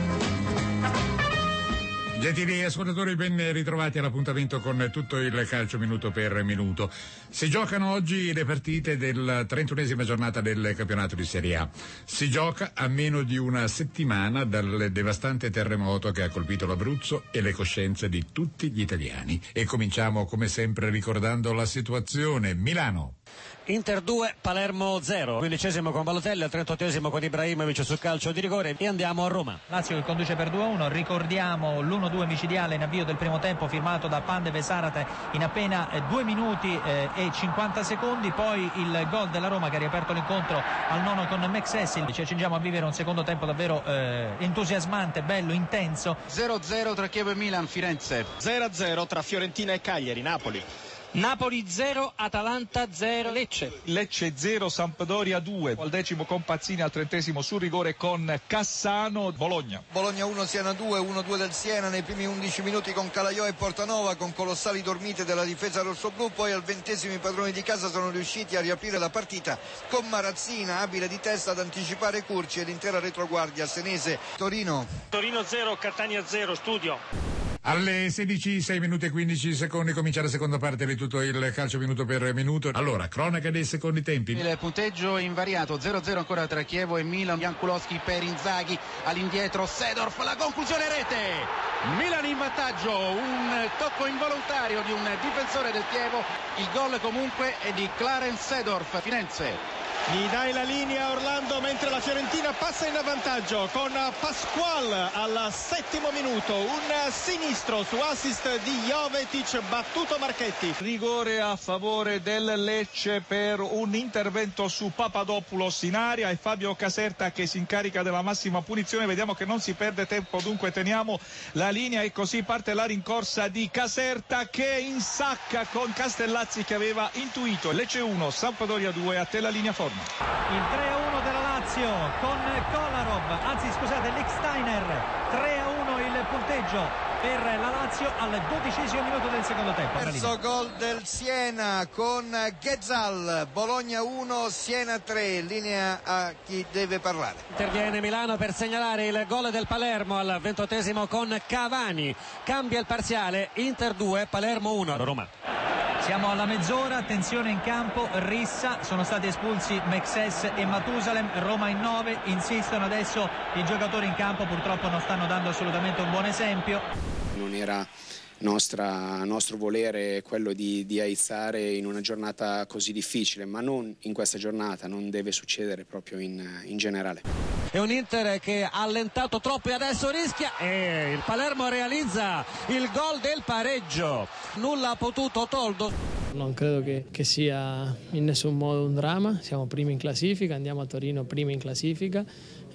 Gentili ascoltatori, ben ritrovati all'appuntamento con tutto il calcio minuto per minuto. Si giocano oggi le partite della trentunesima giornata del campionato di Serie A. Si gioca a meno di una settimana dal devastante terremoto che ha colpito l'Abruzzo e le coscienze di tutti gli italiani. E cominciamo come sempre ricordando la situazione. Milano. Inter due, Palermo zero, quindicesimo con Balotelli, al trentottesimo con Ibrahimovic sul calcio di rigore, e andiamo a Roma. Lazio che conduce per due a uno, ricordiamo l'uno due micidiale in avvio del primo tempo firmato da Pandev e Zarate in appena eh, due minuti eh, e cinquanta secondi, poi il gol della Roma che ha riaperto l'incontro al nono con Mexes. Ci accingiamo a vivere un secondo tempo davvero eh, entusiasmante, bello, intenso. zero a zero tra Chievo e Milan, Firenze. zero a zero tra Fiorentina e Cagliari, Napoli. Napoli zero, Atalanta zero, Lecce. Lecce zero, Sampdoria due. Al decimo con Pazzini, al trentesimo sul rigore con Cassano, Bologna. Bologna uno, Siena due, uno due del Siena nei primi undici minuti con Calaiò e Portanova, con colossali dormite della difesa rossoblù. Poi al ventesimo i padroni di casa sono riusciti a riaprire la partita con Marazzina, abile di testa ad anticipare Curci e l'intera retroguardia senese. Torino. Torino zero, Catania zero, Studio. Alle sedici, sei minuti e quindici secondi comincia la seconda parte di tutto il calcio minuto per minuto. Allora, cronaca dei secondi tempi. Il punteggio invariato, zero a zero ancora tra Chievo e Milan. Jankulowski per Inzaghi, all'indietro Seedorf, la conclusione, rete. Milan in vantaggio, un tocco involontario di un difensore del Chievo. Il gol comunque è di Clarence Seedorf, Firenze. Gli dai la linea Orlando mentre la Fiorentina passa in avvantaggio con Pasqual al settimo minuto, un sinistro su assist di Jovetic, battuto Marchetti. Rigore a favore del Lecce per un intervento su Papadopoulos in aria, e Fabio Caserta che si incarica della massima punizione. Vediamo che non si perde tempo, dunque teniamo la linea e così parte la rincorsa di Caserta che insacca con Castellazzi che aveva intuito. Lecce uno, Sampdoria due, a te la linea forma. Il tre a uno della Lazio con Kolarov, anzi scusate, Lichtsteiner. Tre a uno il punteggio per la Lazio al dodicesimo minuto del secondo tempo. Terzo gol del Siena con Ghezzal. Bologna uno, Siena tre. Linea a chi deve parlare. Interviene Milano per segnalare il gol del Palermo al ventottesimo con Cavani. Cambia il parziale, Inter due, Palermo uno. Roma. Siamo alla mezz'ora, tensione in campo, rissa, sono stati espulsi Mexes e Matusalem, Roma in nove, insistono adesso i giocatori in campo, purtroppo non stanno dando assolutamente un buon esempio. Non era nostra, nostro volere quello di, di aizzare in una giornata così difficile, ma non in questa giornata, non deve succedere proprio in, in generale. È un Inter che ha allentato troppo e adesso rischia, e il Palermo realizza il gol del pareggio. Nulla ha potuto Toldo. Non credo che, che sia in nessun modo un dramma, siamo primi in classifica, andiamo a Torino primi in classifica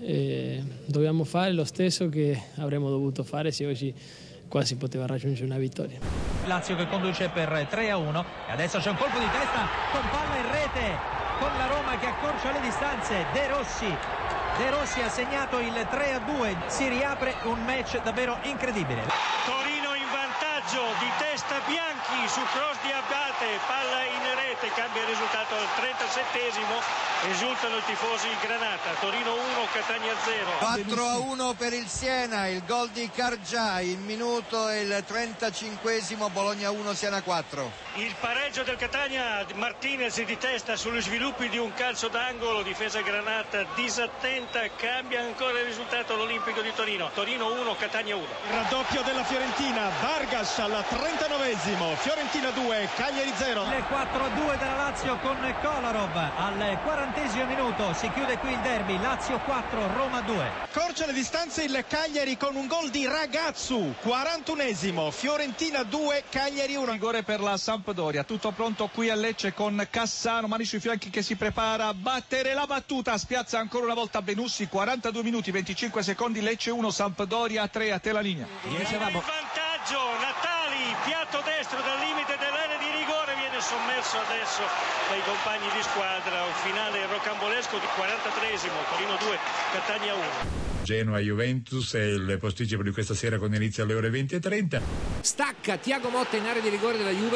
e dobbiamo fare lo stesso che avremmo dovuto fare se oggi qua si poteva raggiungere una vittoria. Lazio che conduce per tre a uno e adesso c'è un colpo di testa con palla in rete con la Roma che accorcia le distanze. De Rossi De Rossi ha segnato il tre a due, si riapre un match davvero incredibile. Torino in vantaggio di testa Bianchi su cross di Abate, palla in rete, cambia il risultato al trentasettesimo, esultano i tifosi Granata. Torino uno, Catania zero. quattro a uno per il Siena, il gol di Cargia, il minuto è il trentacinquesimo, Bologna uno, Siena quattro. Il pareggio del Catania, Martinez di testa sugli sviluppi di un calcio d'angolo, difesa Granata disattenta, cambia ancora il risultato l'Olimpico di Torino. Torino uno, Catania uno. Il raddoppio della Fiorentina, Vargas al trentanovesimo, Fiorentina due, Cagliari zero. Il quattro a due della Lazio con Kolarov al quarantesimo minuto, si chiude qui il derby, Lazio quattro, Roma due. Corce le distanze il Cagliari con un gol di Ragazzu, quarantunesimo, Fiorentina due, Cagliari uno. Rigore per la Sampdoria, tutto pronto qui a Lecce con Cassano, mani sui fianchi che si prepara a battere la battuta, spiazza ancora una volta Benussi, quarantadue minuti, venticinque secondi, Lecce uno, Sampdoria tre, a te la linea. Dicevamo. In vantaggio Natali, piatto destro dal limite dell'area di rigore, viene sommerso adesso dai compagni di squadra, un finale rocambolesco di quarantatreesimo, Torino due, Catania uno. Genoa-Juventus è il posticipo di questa sera con inizio alle ore venti e trenta. Stacca Thiago Motta in area di rigore della Juve.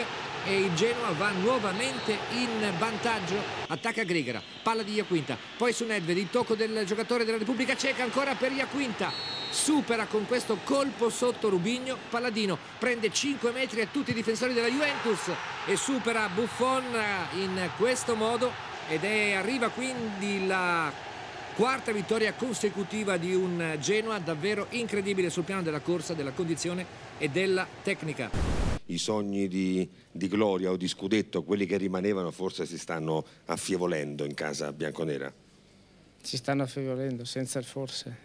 e il Genoa va nuovamente in vantaggio. Attacca Grigera, palla di Iaquinta, poi su Nedved, il tocco del giocatore della Repubblica Ceca, ancora per Iaquinta, supera con questo colpo sotto Rubinho. Palladino prende cinque metri a tutti i difensori della Juventus e supera Buffon in questo modo, ed è, arriva quindi la quarta vittoria consecutiva di un Genoa davvero incredibile sul piano della corsa, della condizione e della tecnica. I sogni di, di gloria o di scudetto, quelli che rimanevano, forse si stanno affievolendo in casa bianconera? Si stanno affievolendo, senza il forse.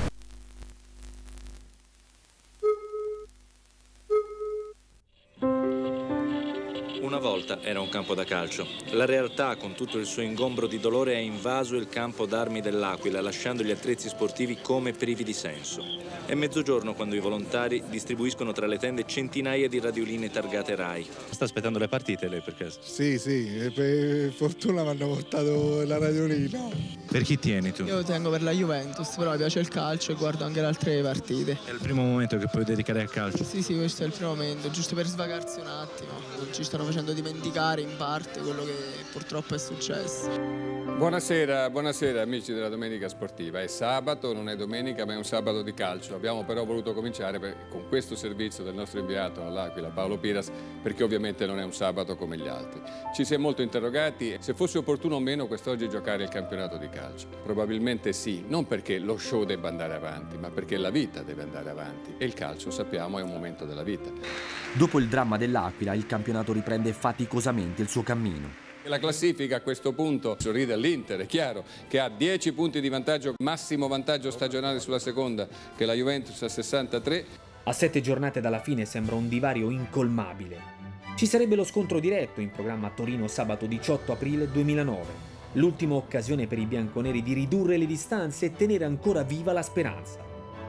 Una volta era un campo da calcio. La realtà, con tutto il suo ingombro di dolore, ha invaso il campo d'armi dell'Aquila, lasciando gli attrezzi sportivi come privi di senso. È mezzogiorno quando i volontari distribuiscono tra le tende centinaia di radioline targate Rai. Sta aspettando le partite lei per caso? Sì, sì, per fortuna mi hanno portato la radiolina. Per chi tieni tu? Io tengo per la Juventus, però mi piace il calcio e guardo anche le altre partite. È il primo momento che puoi dedicare al calcio? Sì, sì, questo è il primo momento, giusto per svagarsi un attimo. Ci stanno facendo dimenticare in parte quello che purtroppo è successo. Buonasera, buonasera amici della Domenica Sportiva. È sabato, non è domenica, ma è un sabato di calcio. Abbiamo però voluto cominciare per, con questo servizio del nostro inviato all'Aquila, Paolo Piras, perché ovviamente non è un sabato come gli altri. Ci si è molto interrogati se fosse opportuno o meno quest'oggi giocare il campionato di calcio. Probabilmente sì, non perché lo show debba andare avanti, ma perché la vita deve andare avanti. E il calcio, sappiamo, è un momento della vita. Dopo il dramma dell'Aquila, il campionato riprende faticosamente il suo cammino. La classifica a questo punto sorride all'Inter, è chiaro, che ha dieci punti di vantaggio, massimo vantaggio stagionale sulla seconda, che la Juventus ha sessantatré. A sette giornate dalla fine sembra un divario incolmabile. Ci sarebbe lo scontro diretto in programma a Torino sabato diciotto aprile duemilanove. L'ultima occasione per i bianconeri di ridurre le distanze e tenere ancora viva la speranza.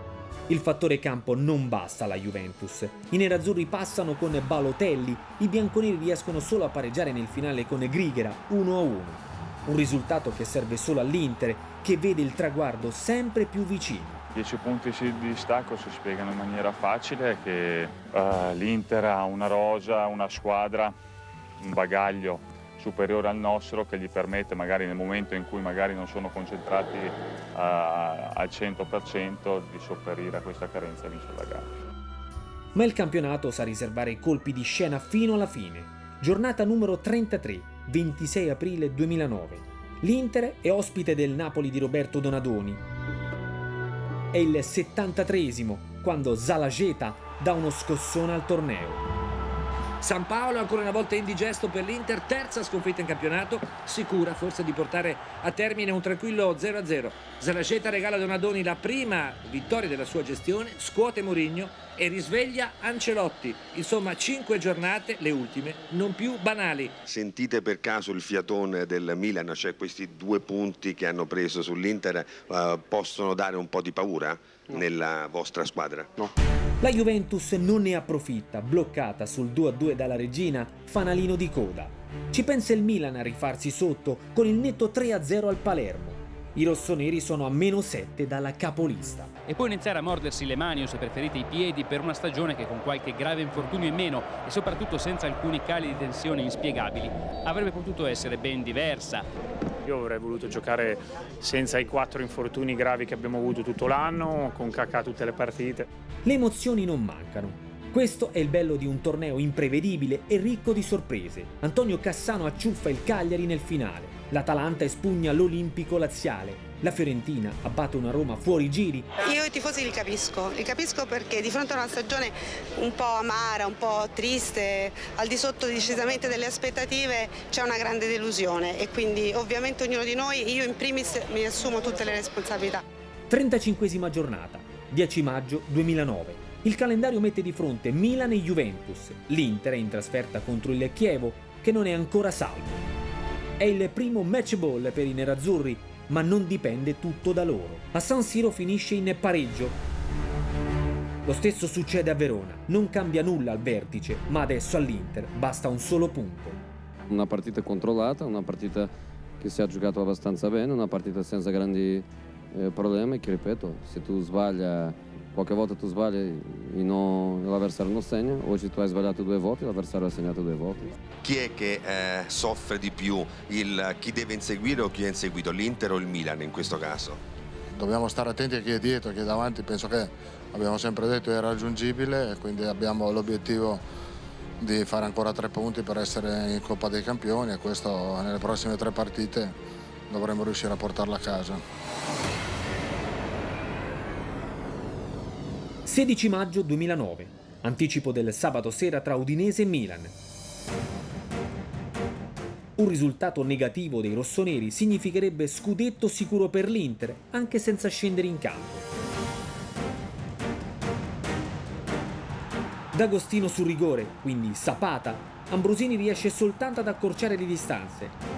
Il fattore campo non basta alla Juventus. I nerazzurri passano con Balotelli, i bianconeri riescono solo a pareggiare nel finale con Grigera uno a uno. Un risultato che serve solo all'Inter, che vede il traguardo sempre più vicino. dieci punti di distacco si spiegano in maniera facile, che uh, l'Inter ha una rosa, una squadra, un bagaglio superiore al nostro che gli permette magari nel momento in cui magari non sono concentrati uh, al cento per cento di sopperire a questa carenza e vincere la gara. Ma il campionato sa riservare colpi di scena fino alla fine. Giornata numero trentatré, ventisei aprile duemilanove. L'Inter è ospite del Napoli di Roberto Donadoni. È il settantatreesimo quando Zalageta dà uno scossone al torneo. San Paolo ancora una volta indigesto per l'Inter, terza sconfitta in campionato, sicura forse di portare a termine un tranquillo zero a zero. Zalageta regala a Donadoni la prima vittoria della sua gestione, scuote Mourinho e risveglia Ancelotti. Insomma, cinque giornate, le ultime, non più banali. Sentite per caso il fiatone del Milan, cioè questi due punti che hanno preso sull'Inter uh, possono dare un po' di paura no. nella vostra squadra? No. La Juventus non ne approfitta, bloccata sul due a due dalla regina, fanalino di coda. Ci pensa il Milan a rifarsi sotto con il netto tre a zero al Palermo. I rossoneri sono a meno sette dalla capolista. E poi iniziare a mordersi le mani o se preferite i piedi per una stagione che con qualche grave infortunio in meno e soprattutto senza alcuni cali di tensione inspiegabili avrebbe potuto essere ben diversa. Io avrei voluto giocare senza i quattro infortuni gravi che abbiamo avuto tutto l'anno, con Kakà tutte le partite. Le emozioni non mancano. Questo è il bello di un torneo imprevedibile e ricco di sorprese. Antonio Cassano acciuffa il Cagliari nel finale. L'Atalanta espugna l'Olimpico Laziale. La Fiorentina abbatte una Roma fuori giri. Io i tifosi li capisco, li capisco perché di fronte a una stagione un po' amara, un po' triste, al di sotto decisamente delle aspettative c'è una grande delusione e quindi ovviamente ognuno di noi, io in primis, mi assumo tutte le responsabilità. trentacinquesima giornata, dieci maggio duemilanove. Il calendario mette di fronte Milan e Juventus. L'Inter è in trasferta contro il Chievo, che non è ancora salvo. È il primo match ball per i nerazzurri, ma non dipende tutto da loro. A San Siro finisce in pareggio. Lo stesso succede a Verona. Non cambia nulla al vertice, ma adesso all'Inter basta un solo punto. Una partita controllata, una partita che si è giocato abbastanza bene, una partita senza grandi eh, problemi, che ripeto, se tu sbaglia qualche volta tu sbagli e non, l'avversario non segna, oggi tu hai sbagliato due volte, l'avversario ha segnato due volte. Chi è che eh, soffre di più, il, chi deve inseguire o chi ha inseguito, l'Inter o il Milan in questo caso? Dobbiamo stare attenti a chi è dietro, chi è davanti, penso che abbiamo sempre detto è raggiungibile e quindi abbiamo l'obiettivo di fare ancora tre punti per essere in Coppa dei Campioni e questo nelle prossime tre partite dovremmo riuscire a portarla a casa. sedici maggio duemilanove, anticipo del sabato sera tra Udinese e Milan. Un risultato negativo dei rossoneri significherebbe scudetto sicuro per l'Inter, anche senza scendere in campo. D'Agostino sul rigore, quindi Zapata, Ambrosini riesce soltanto ad accorciare le distanze.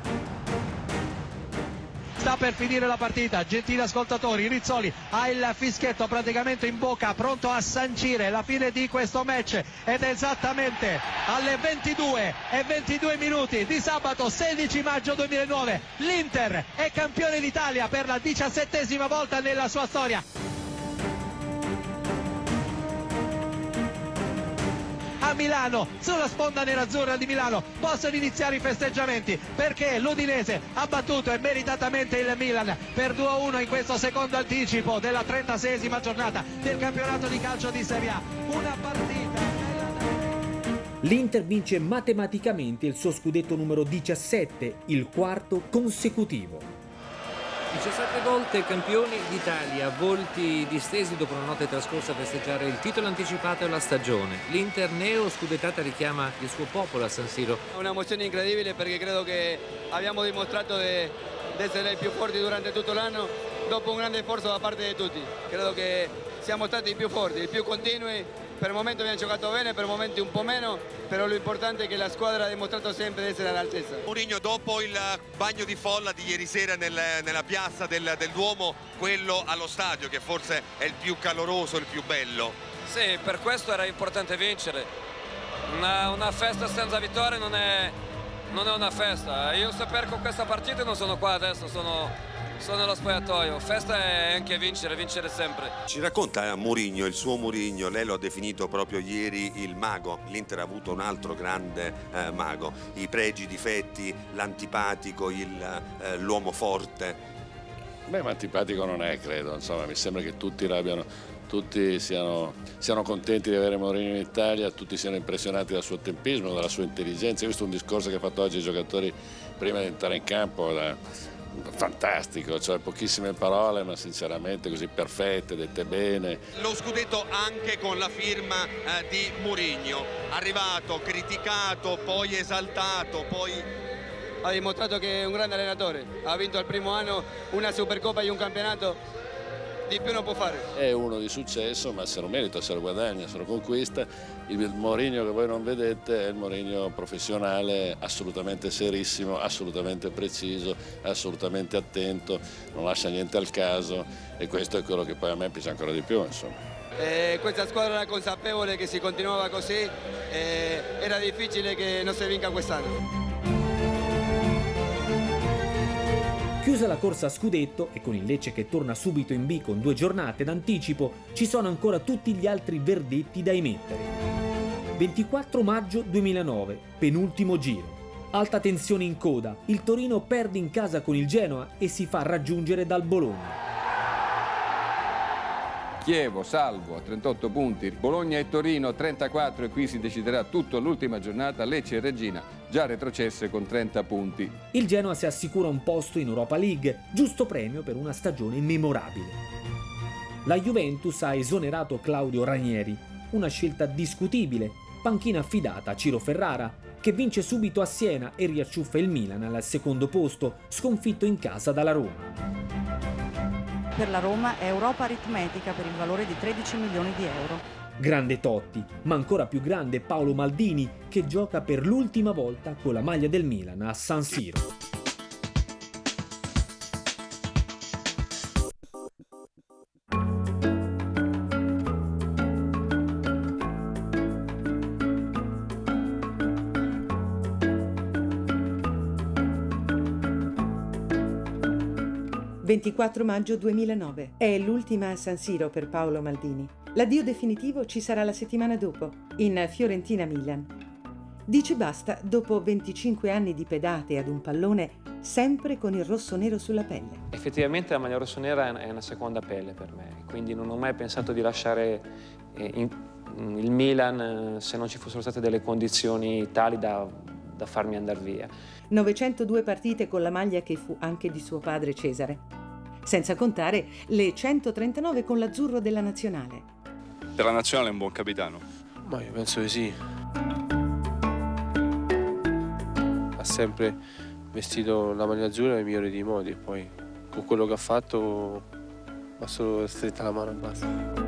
Sta per finire la partita, gentili ascoltatori, Rizzoli ha il fischietto praticamente in bocca, pronto a sancire la fine di questo match ed esattamente alle ventidue e ventidue minuti di sabato sedici maggio duemilanove l'Inter è campione d'Italia per la diciassettesima volta nella sua storia. A Milano, sulla sponda nerazzurra di Milano, possono iniziare i festeggiamenti perché l'Udinese ha battuto e meritatamente il Milan per due a uno in questo secondo anticipo della trentaseiesima giornata del campionato di calcio di Serie A. Una partita. L'Inter vince matematicamente il suo scudetto numero diciassette, il quarto consecutivo. diciassette volte campioni d'Italia, volti distesi dopo una notte trascorsa a festeggiare il titolo anticipato e la stagione. L'Inter neo scudettata richiama il suo popolo a San Siro. È un'emozione incredibile perché credo che abbiamo dimostrato di essere i più forti durante tutto l'anno dopo un grande sforzo da parte di tutti. Credo che siamo stati i più forti, i più continui. Per il momento abbiamo giocato bene, per momenti un po' meno, però l'importante è che la squadra ha dimostrato sempre di essere all'altezza. Mourinho, dopo il bagno di folla di ieri sera nel, nella piazza del, del Duomo, quello allo stadio che forse è il più caloroso, il più bello. Sì, per questo era importante vincere. Una, una festa senza vittoria non è, non è una festa. Io so per con questa partita non sono qua adesso, sono... Sono nello spogliatoio, festa è anche vincere, vincere sempre. Ci racconta Mourinho, il suo Mourinho, lei lo ha definito proprio ieri il mago, l'Inter ha avuto un altro grande eh, mago, i pregi, i difetti, l'antipatico, eh, l'uomo forte. Beh, ma antipatico non è, credo, insomma, mi sembra che tutti l'abbiano, tutti siano, siano contenti di avere Mourinho in Italia, tutti siano impressionati dal suo tempismo, dalla sua intelligenza. Questo è un discorso che ha fatto oggi i giocatori prima di entrare in campo. Da, fantastico, cioè pochissime parole ma sinceramente così perfette, dette bene. Lo scudetto anche con la firma eh, di Mourinho, arrivato, criticato, poi esaltato, poi... Ha dimostrato che è un grande allenatore, ha vinto al primo anno una Supercoppa e un campionato, di più non può fare. È uno di successo, ma se lo merita, se lo guadagna, se lo conquista. Il Mourinho che voi non vedete è il Mourinho professionale, assolutamente serissimo, assolutamente preciso, assolutamente attento, non lascia niente al caso e questo è quello che poi a me piace ancora di più, insomma. Eh, questa squadra era consapevole che se continuava così eh, era difficile che non si vinca quest'anno. Chiusa la corsa a scudetto e con il Lecce che torna subito in B con due giornate d'anticipo, ci sono ancora tutti gli altri verdetti da emettere. ventiquattro maggio duemilanove, penultimo giro. Alta tensione in coda, il Torino perde in casa con il Genoa e si fa raggiungere dal Bologna. Chievo, salvo a trentotto punti, Bologna e Torino trentaquattro e qui si deciderà tutto l'ultima giornata, Lecce e Reggina già retrocesse con trenta punti. Il Genoa si assicura un posto in Europa League, giusto premio per una stagione memorabile. La Juventus ha esonerato Claudio Ranieri, una scelta discutibile, panchina affidata a Ciro Ferrara, che vince subito a Siena e riacciuffa il Milan al secondo posto, sconfitto in casa dalla Roma. Per la Roma è Europa aritmetica per il valore di tredici milioni di euro. Grande Totti, ma ancora più grande Paolo Maldini, che gioca per l'ultima volta con la maglia del Milan a San Siro. ventiquattro maggio duemilanove. È l'ultima a San Siro per Paolo Maldini. L'addio definitivo ci sarà la settimana dopo, in Fiorentina-Milan. Dice basta dopo venticinque anni di pedate ad un pallone, sempre con il rosso-nero sulla pelle. Effettivamente la maglia rossonera è una seconda pelle per me, quindi non ho mai pensato di lasciare eh, in, il Milan eh, se non ci fossero state delle condizioni tali da, da farmi andare via. novecentodue partite con la maglia che fu anche di suo padre Cesare, senza contare le centotrentanove con l'azzurro della nazionale. Per la nazionale è un buon capitano? Ma io penso di sì. Ha sempre vestito la maglia azzurra nei migliori dei modi e poi con quello che ha fatto va solo stretta la mano e basta.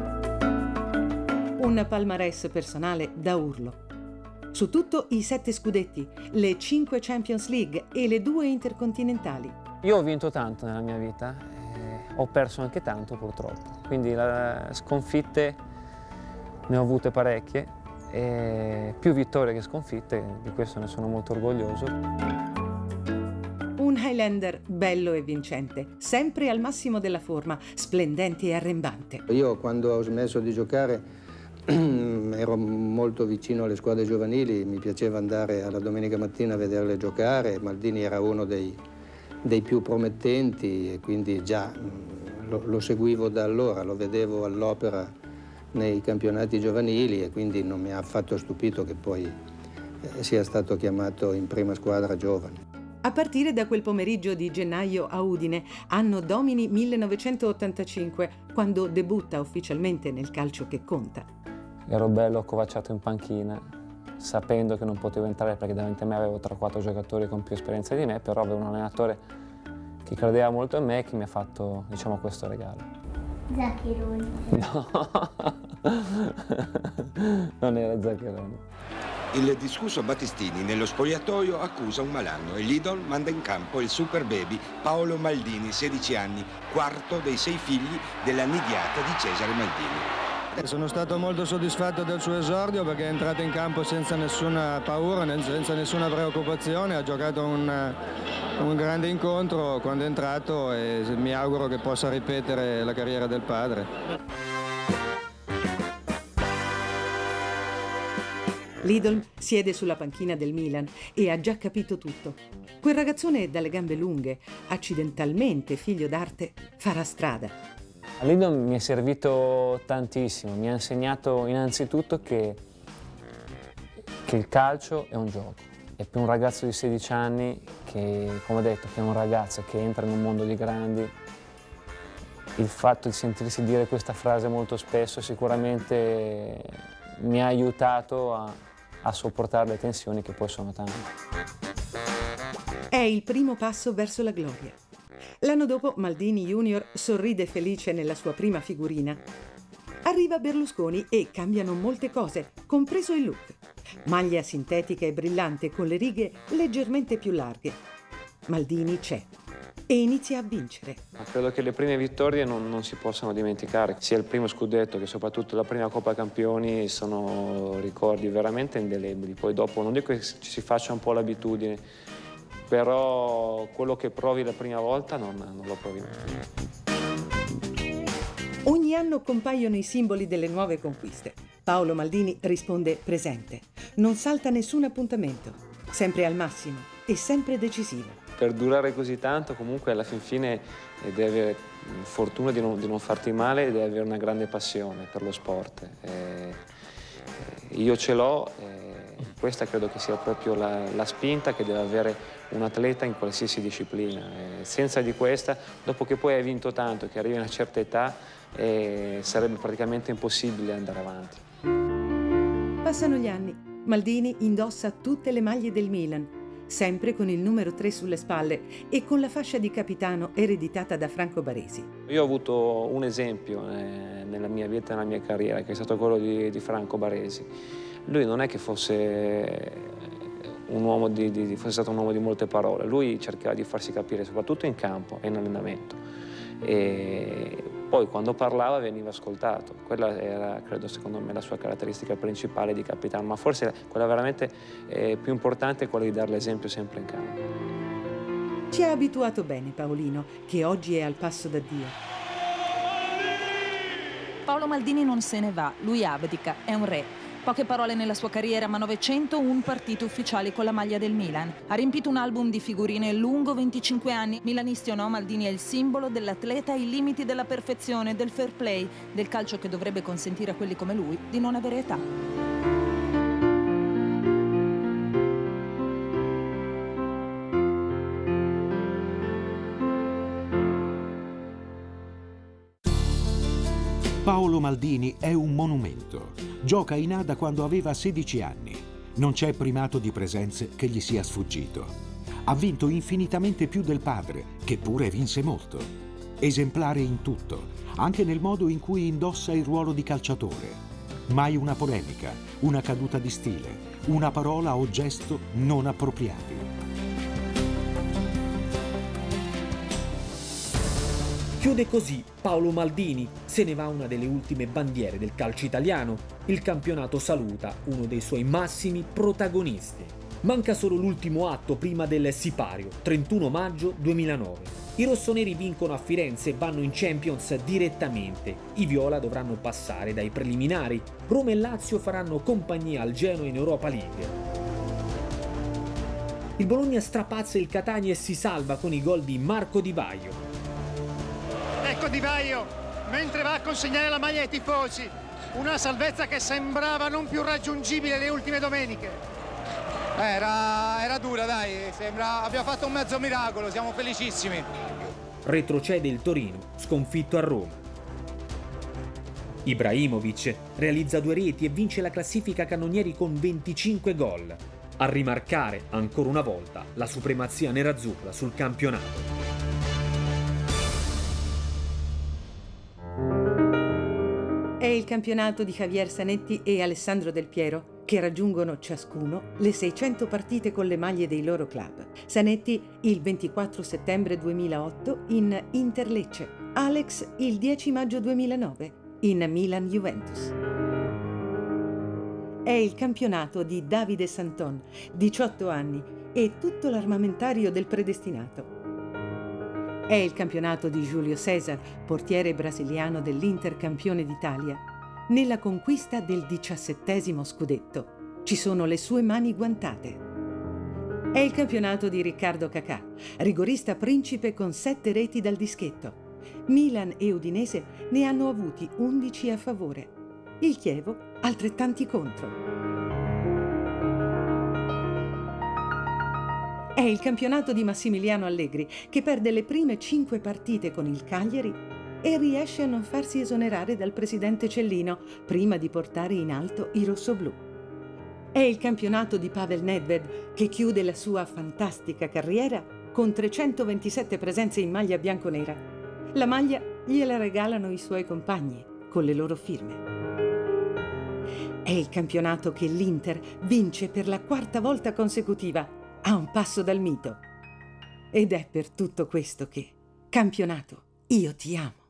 Un palmarès personale da urlo. Su tutto i sette scudetti, le cinque Champions League e le due intercontinentali. Io ho vinto tanto nella mia vita, eh, ho perso anche tanto purtroppo, quindi le sconfitte ne ho avute parecchie, e più vittorie che sconfitte, di questo ne sono molto orgoglioso. Un Highlander bello e vincente, sempre al massimo della forma, splendente e arrembante. Io quando ho smesso di giocare ero molto vicino alle squadre giovanili, mi piaceva andare alla domenica mattina a vederle giocare. Maldini era uno dei, dei più promettenti e quindi già lo, lo seguivo da allora, lo vedevo all'opera nei campionati giovanili e quindi non mi ha affatto stupito che poi eh, sia stato chiamato in prima squadra giovane. A partire da quel pomeriggio di gennaio a Udine, anno domini millenovecentottantacinque, quando debutta ufficialmente nel calcio che conta. Ero bello accovacciato in panchina, sapendo che non potevo entrare perché davanti a me avevo tre quattro giocatori con più esperienza di me, però avevo un allenatore che credeva molto in me e che mi ha fatto, diciamo, questo regalo. Zaccheroni. No, non era Zaccheroni. Il discusso Battistini nello spogliatoio accusa un malanno e l'Idol manda in campo il super baby Paolo Maldini, sedici anni, quarto dei sei figli della nidiata di Cesare Maldini. Sono stato molto soddisfatto del suo esordio perché è entrato in campo senza nessuna paura, senza nessuna preoccupazione, ha giocato un, un grande incontro quando è entrato e mi auguro che possa ripetere la carriera del padre. L'Idol siede sulla panchina del Milan e ha già capito tutto. Quel ragazzone dalle gambe lunghe, accidentalmente figlio d'arte, farà strada. L'Idol mi è servito tantissimo, mi ha insegnato innanzitutto che, che il calcio è un gioco. E per un ragazzo di sedici anni, che, come ho detto, che è un ragazzo che entra in un mondo di grandi, il fatto di sentirsi dire questa frase molto spesso sicuramente mi ha aiutato a, a sopportare le tensioni che poi sono tante. È il primo passo verso la gloria. L'anno dopo Maldini Junior sorride felice nella sua prima figurina. Arriva Berlusconi e cambiano molte cose, compreso il look. Maglia sintetica e brillante con le righe leggermente più larghe. Maldini c'è e inizia a vincere. Credo che le prime vittorie non, non si possano dimenticare, sia il primo scudetto che soprattutto la prima Coppa Campioni sono ricordi veramente indelebili. Poi dopo non dico che ci si faccia un po' l'abitudine, però quello che provi la prima volta non, non lo provi mai. Ogni anno compaiono i simboli delle nuove conquiste. Paolo Maldini risponde presente. Non salta nessun appuntamento, sempre al massimo e sempre decisivo. Per durare così tanto comunque alla fin fine devi avere fortuna di non, di non farti male e devi avere una grande passione per lo sport. E, io ce l'ho. Questa credo che sia proprio la, la spinta che deve avere un atleta in qualsiasi disciplina. E senza di questa, dopo che poi hai vinto tanto, che arrivi a una certa età, eh, sarebbe praticamente impossibile andare avanti. Passano gli anni. Maldini indossa tutte le maglie del Milan, sempre con il numero tre sulle spalle e con la fascia di capitano ereditata da Franco Baresi. Io ho avuto un esempio eh, nella mia vita e nella mia carriera, che è stato quello di, di Franco Baresi. Lui non è che fosse, un uomo di, di, fosse stato un uomo di molte parole, lui cercava di farsi capire soprattutto in campo e in allenamento. E poi quando parlava veniva ascoltato. Quella era, credo, secondo me, la sua caratteristica principale di capitano, ma forse quella veramente eh, più importante è quella di dare l'esempio sempre in campo. Ci ha abituato bene Paolino, che oggi è al passo da Dio. Paolo Maldini non se ne va, lui abdica, è un re. Poche parole nella sua carriera, ma novecentouno partite ufficiali con la maglia del Milan. Ha riempito un album di figurine lungo venticinque anni. Milanisti o no, Maldini è il simbolo dell'atleta ai limiti della perfezione, del fair play, del calcio che dovrebbe consentire a quelli come lui di non avere età. Paolo Maldini è un monumento. Gioca in A da quando aveva sedici anni. Non c'è primato di presenze che gli sia sfuggito. Ha vinto infinitamente più del padre, che pure vinse molto. Esemplare in tutto, anche nel modo in cui indossa il ruolo di calciatore. Mai una polemica, una caduta di stile, una parola o gesto non appropriati. Chiude così Paolo Maldini, se ne va una delle ultime bandiere del calcio italiano. Il campionato saluta uno dei suoi massimi protagonisti. Manca solo l'ultimo atto prima del sipario, trentuno maggio duemilanove. I rossoneri vincono a Firenze e vanno in Champions direttamente. I viola dovranno passare dai preliminari. Roma e Lazio faranno compagnia al Genoa in Europa League. Il Bologna strapazza il Catania e si salva con i gol di Marco Di Vaio. Ecco Di Vaio, mentre va a consegnare la maglia ai tifosi, una salvezza che sembrava non più raggiungibile le ultime domeniche. Era, era dura, dai, sembra abbiamo fatto un mezzo miracolo, siamo felicissimi. Retrocede il Torino, sconfitto a Roma. Ibrahimovic realizza due reti e vince la classifica cannonieri con venticinque gol, a rimarcare ancora una volta la supremazia nerazzurra sul campionato. È il campionato di Javier Zanetti e Alessandro Del Piero, che raggiungono ciascuno le seicento partite con le maglie dei loro club. Zanetti il ventiquattro settembre duemilaotto in Inter Lecce, Alex il dieci maggio duemilanove in Milan Juventus. È il campionato di Davide Santon, diciotto anni, e tutto l'armamentario del predestinato. È il campionato di Giulio César, portiere brasiliano dell'Inter campione d'Italia, nella conquista del diciassettesimo scudetto. Ci sono le sue mani guantate. È il campionato di Riccardo Cacà, rigorista principe con sette reti dal dischetto. Milan e Udinese ne hanno avuti undici a favore. Il Chievo altrettanti contro. È il campionato di Massimiliano Allegri, che perde le prime cinque partite con il Cagliari e riesce a non farsi esonerare dal presidente Cellino prima di portare in alto i rossoblù. È il campionato di Pavel Nedved, che chiude la sua fantastica carriera con trecentoventisette presenze in maglia bianconera. La maglia gliela regalano i suoi compagni con le loro firme. È il campionato che l'Inter vince per la quarta volta consecutiva, a un passo dal mito. Ed è per tutto questo che, campionato, io ti amo.